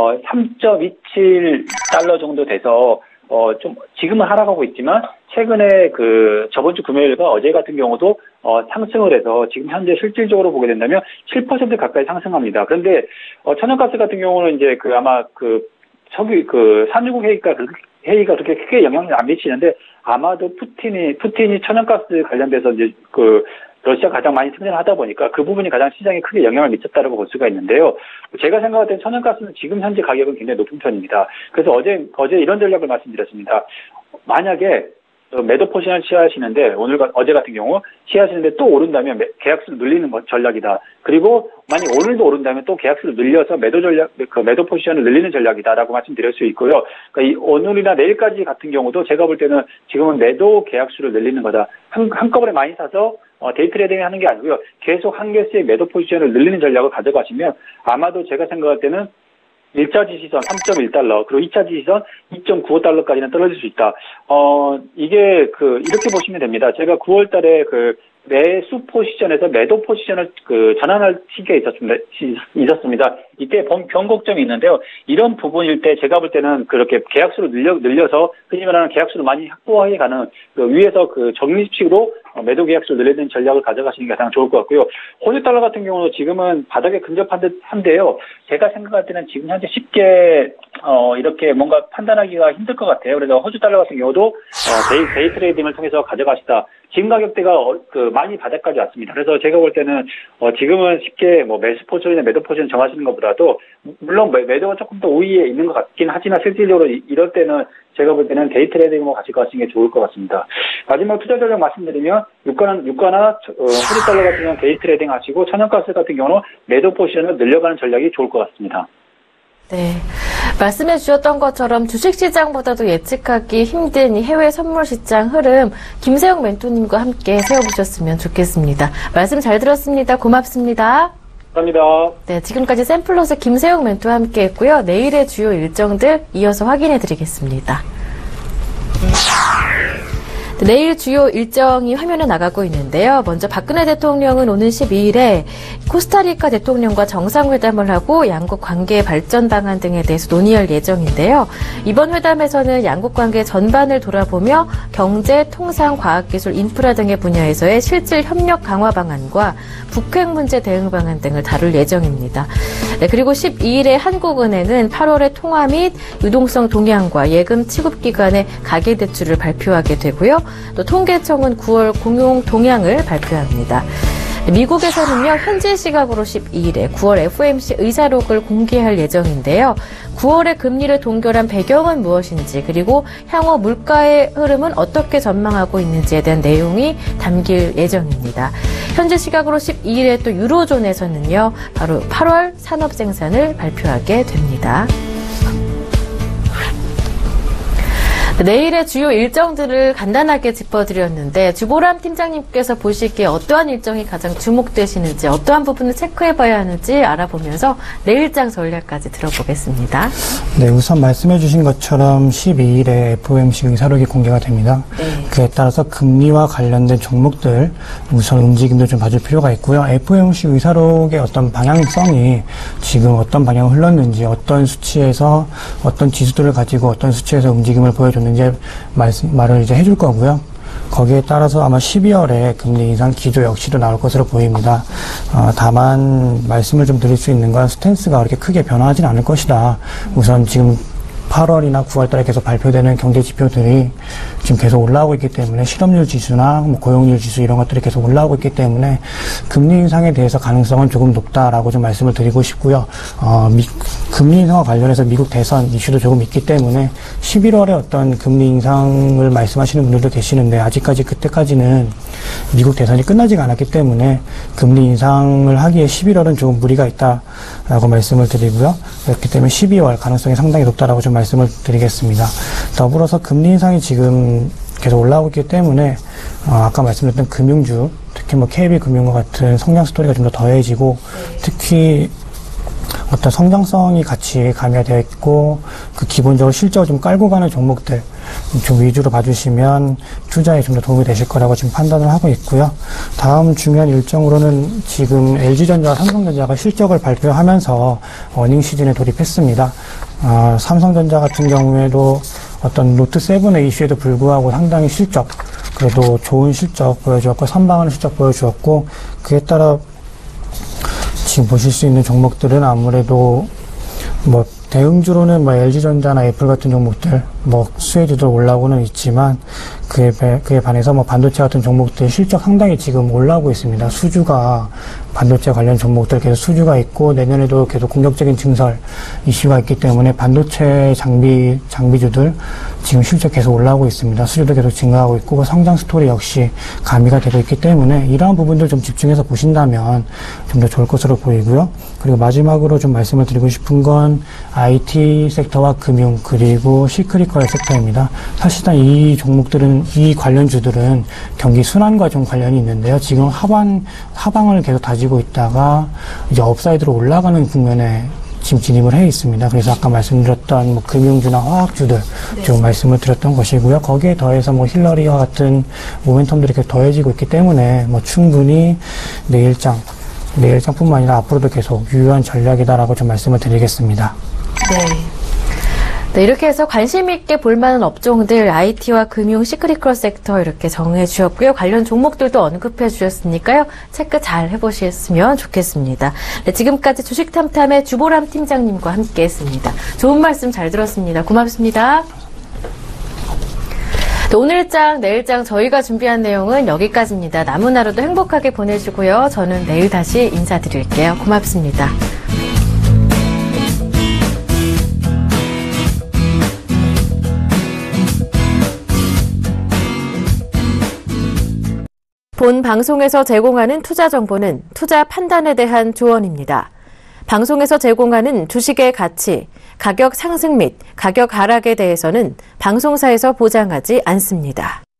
3.27달러 정도 돼서 좀 지금은 하락하고 있지만 최근에 저번 주 금요일과 어제 같은 경우도 상승을 해서 지금 현재 실질적으로 보게 된다면 7% 가까이 상승합니다. 그런데 천연가스 같은 경우는 이제 아마 산유국 회의가 그렇게 크게 영향을 안 미치는데, 아마도 푸틴이 천연가스 관련돼서 이제 러시아가 가장 많이 승진을 하다 보니까 그 부분이 가장 시장에 크게 영향을 미쳤다고 볼 수가 있는데요. 제가 생각할 때는 천연가스는 지금 현재 가격은 굉장히 높은 편입니다. 그래서 어제 이런 전략을 말씀드렸습니다. 만약에 매도 포지션을 취하시는데 어제 같은 경우 취하시는데 또 오른다면 계약수를 늘리는 전략이다. 그리고 만약 오늘도 오른다면 또 계약수를 늘려서 매도 포지션을 늘리는 전략이다라고 말씀드릴 수 있고요. 그러니까 이 오늘이나 내일까지 같은 경우도 제가 볼 때는 지금은 매도 계약수를 늘리는 거다. 한꺼번에 많이 사서 데이 트레이딩 하는 게 아니고요. 계속 한 개씩 매도 포지션을 늘리는 전략을 가져가시면 아마도 제가 생각할 때는 1차 지시선 3.1달러, 그리고 2차 지시선 2.95달러까지는 떨어질 수 있다. 이게 이렇게 보시면 됩니다. 제가 9월 달에 매수 포지션에서 매도 포지션을 전환할 시기가 있었습니다. 이때 변곡점이 있는데요. 이런 부분일 때 제가 볼 때는 그렇게 계약수를 늘려서 흔히 말하는 계약수를 많이 확보해 가는 위에서 적립식으로 매도 계약수를 늘리는 전략을 가져가시는 게 가장 좋을 것 같고요. 호주 달러 같은 경우는 지금은 바닥에 근접한 듯한데요. 제가 생각할 때는 지금 현재 쉽게 이렇게 뭔가 판단하기가 힘들 것 같아요. 그래서 호주 달러 같은 경우도 데이 트레이딩을 통해서 가져가시다. 지금 가격대가 많이 바닥까지 왔습니다. 그래서 제가 볼 때는 지금은 쉽게 매수 포지션이나 매도 포지션 정하시는 것보다도 물론 매도가 조금 더 우위에 있는 것 같긴 하지만 실질적으로 이럴 때는 제가 볼 때는 데이 트레이딩으로 같이 가시는 게 좋을 것 같습니다. 마지막 투자 전략 말씀드리면 유가나 호주 달러 같은 경우는 데이 트레이딩 하시고 천연가스 같은 경우는 매도 포지션을 늘려가는 전략이 좋을 것 같습니다. 네. 말씀해 주셨던 것처럼 주식시장보다도 예측하기 힘든 이 해외 선물시장 흐름 김세영 멘토님과 함께 세워보셨으면 좋겠습니다. 말씀 잘 들었습니다. 고맙습니다. 감사합니다. 네, 지금까지 샘플러스 김세영 멘토와 함께 했고요. 내일의 주요 일정들 이어서 확인해 드리겠습니다. 내일 주요 일정이 화면에 나가고 있는데요. 먼저 박근혜 대통령은 오는 12일에 코스타리카 대통령과 정상회담을 하고 양국 관계 발전 방안 등에 대해서 논의할 예정인데요. 이번 회담에서는 양국 관계 전반을 돌아보며 경제, 통상, 과학기술, 인프라 등의 분야에서의 실질 협력 강화 방안과 북핵 문제 대응 방안 등을 다룰 예정입니다. 네, 그리고 12일에 한국은행은 8월의 통화 및 유동성 동향과 예금 취급 기관의 가계 대출을 발표하게 되고요. 또 통계청은 9월 공용 동향을 발표합니다. 미국에서는요, 현지 시각으로 12일에 9월 FOMC 의사록을 공개할 예정인데요. 9월의 금리를 동결한 배경은 무엇인지, 그리고 향후 물가의 흐름은 어떻게 전망하고 있는지에 대한 내용이 담길 예정입니다. 현지 시각으로 12일에 또 유로존에서는요, 바로 8월 산업 생산을 발표하게 됩니다. 내일의 주요 일정들을 간단하게 짚어드렸는데 주보람 팀장님께서 보시기에 어떠한 일정이 가장 주목되시는지 어떠한 부분을 체크해봐야 하는지 알아보면서 내일장 전략까지 들어보겠습니다. 네, 우선 말씀해 주신 것처럼 12일에 FOMC 의사록이 공개가 됩니다. 네. 그에 따라서 금리와 관련된 종목들 우선 움직임도 좀 봐줄 필요가 있고요. FOMC 의사록의 어떤 방향성이 지금 어떤 방향을 흘렀는지, 어떤 수치에서 어떤 지수들을 가지고 어떤 수치에서 움직임을 보여줬는지 말을 이제 해줄 거고요. 거기에 따라서 아마 12월에 금리 인상 기조 역시도 나올 것으로 보입니다. 다만 말씀을 좀 드릴 수 있는 건 스탠스가 그렇게 크게 변화하진 않을 것이다. 우선 지금 8월이나 9월 달에 계속 발표되는 경제 지표들이 지금 계속 올라오고 있기 때문에 실업률 지수나 고용률 지수 이런 것들이 계속 올라오고 있기 때문에 금리 인상에 대해서 가능성은 조금 높다라고 좀 말씀을 드리고 싶고요. 금리 인상과 관련해서 미국 대선 이슈도 조금 있기 때문에 11월에 어떤 금리 인상을 말씀하시는 분들도 계시는데 아직까지 그때까지는 미국 대선이 끝나지가 않았기 때문에 금리 인상을 하기에 11월은 조금 무리가 있다라고 말씀을 드리고요. 그렇기 때문에 12월 가능성이 상당히 높다라고 좀 말씀을 드리겠습니다. 더불어서 금리 인상이 지금 계속 올라오고 있기 때문에 아까 말씀드렸던 금융주, 특히 KB금융과 같은 성장 스토리가 좀 더 더해지고 특히 어떤 성장성이 같이 가미되어 있고 기본적으로 실적을 좀 깔고 가는 종목들 좀 위주로 봐주시면 투자에 좀 더 도움이 되실 거라고 지금 판단을 하고 있고요. 다음 중요한 일정으로는 지금 LG전자와 삼성전자가 실적을 발표하면서 어닝 시즌에 돌입했습니다. 삼성전자 같은 경우에도 어떤 노트7의 이슈에도 불구하고 상당히 실적, 그래도 좋은 실적 보여주었고 선방하는 실적 보여주었고 그에 따라 지금 보실 수 있는 종목들은 아무래도 대응주로는 LG전자나 애플 같은 종목들 뭐 수혜주도 올라오고는 있지만 그에 반해서 뭐 반도체 같은 종목들 실적 상당히 지금 올라오고 있습니다. 수주가 반도체 관련 종목들 계속 수주가 있고 내년에도 계속 공격적인 증설 이슈가 있기 때문에 반도체 장비주들 지금 실적 계속 올라오고 있습니다. 수주도 계속 증가하고 있고 성장 스토리 역시 가미가 되고 있기 때문에 이러한 부분들 좀 집중해서 보신다면 좀 더 좋을 것으로 보이고요. 그리고 마지막으로 좀 말씀을 드리고 싶은 건 IT 섹터와 금융 그리고 시크릿컬 섹터입니다. 사실상 이 종목들은 이 관련주들은 경기 순환과 좀 관련이 있는데요. 지금 하방을 계속 다지고 있다가 이제 업사이드로 올라가는 국면에 지금 진입을 해 있습니다. 그래서 아까 말씀드렸던 뭐 금융주나 화학주들 좀 말씀을 드렸던 것이고요. 거기에 더해서 뭐 힐러리와 같은 모멘텀들이 이렇게 더해지고 있기 때문에 뭐 충분히 내일장뿐만 아니라 앞으로도 계속 유효한 전략이다라고 좀 말씀을 드리겠습니다. 네, 이렇게 해서 관심 있게 볼 만한 업종들 IT와 금융, 시크릿컬 섹터 이렇게 정해 주셨고요. 관련 종목들도 언급해 주셨으니까요. 체크 잘 해보셨으면 좋겠습니다. 네, 지금까지 주식탐탐의 주보람 팀장님과 함께했습니다. 좋은 말씀 잘 들었습니다. 고맙습니다. 네, 오늘장, 내일장 저희가 준비한 내용은 여기까지입니다. 남은 하루도 행복하게 보내시고요. 저는 내일 다시 인사드릴게요. 고맙습니다. 본 방송에서 제공하는 투자 정보는 투자 판단에 대한 조언입니다. 방송에서 제공하는 주식의 가치, 가격 상승 및 가격 하락에 대해서는 방송사에서 보장하지 않습니다.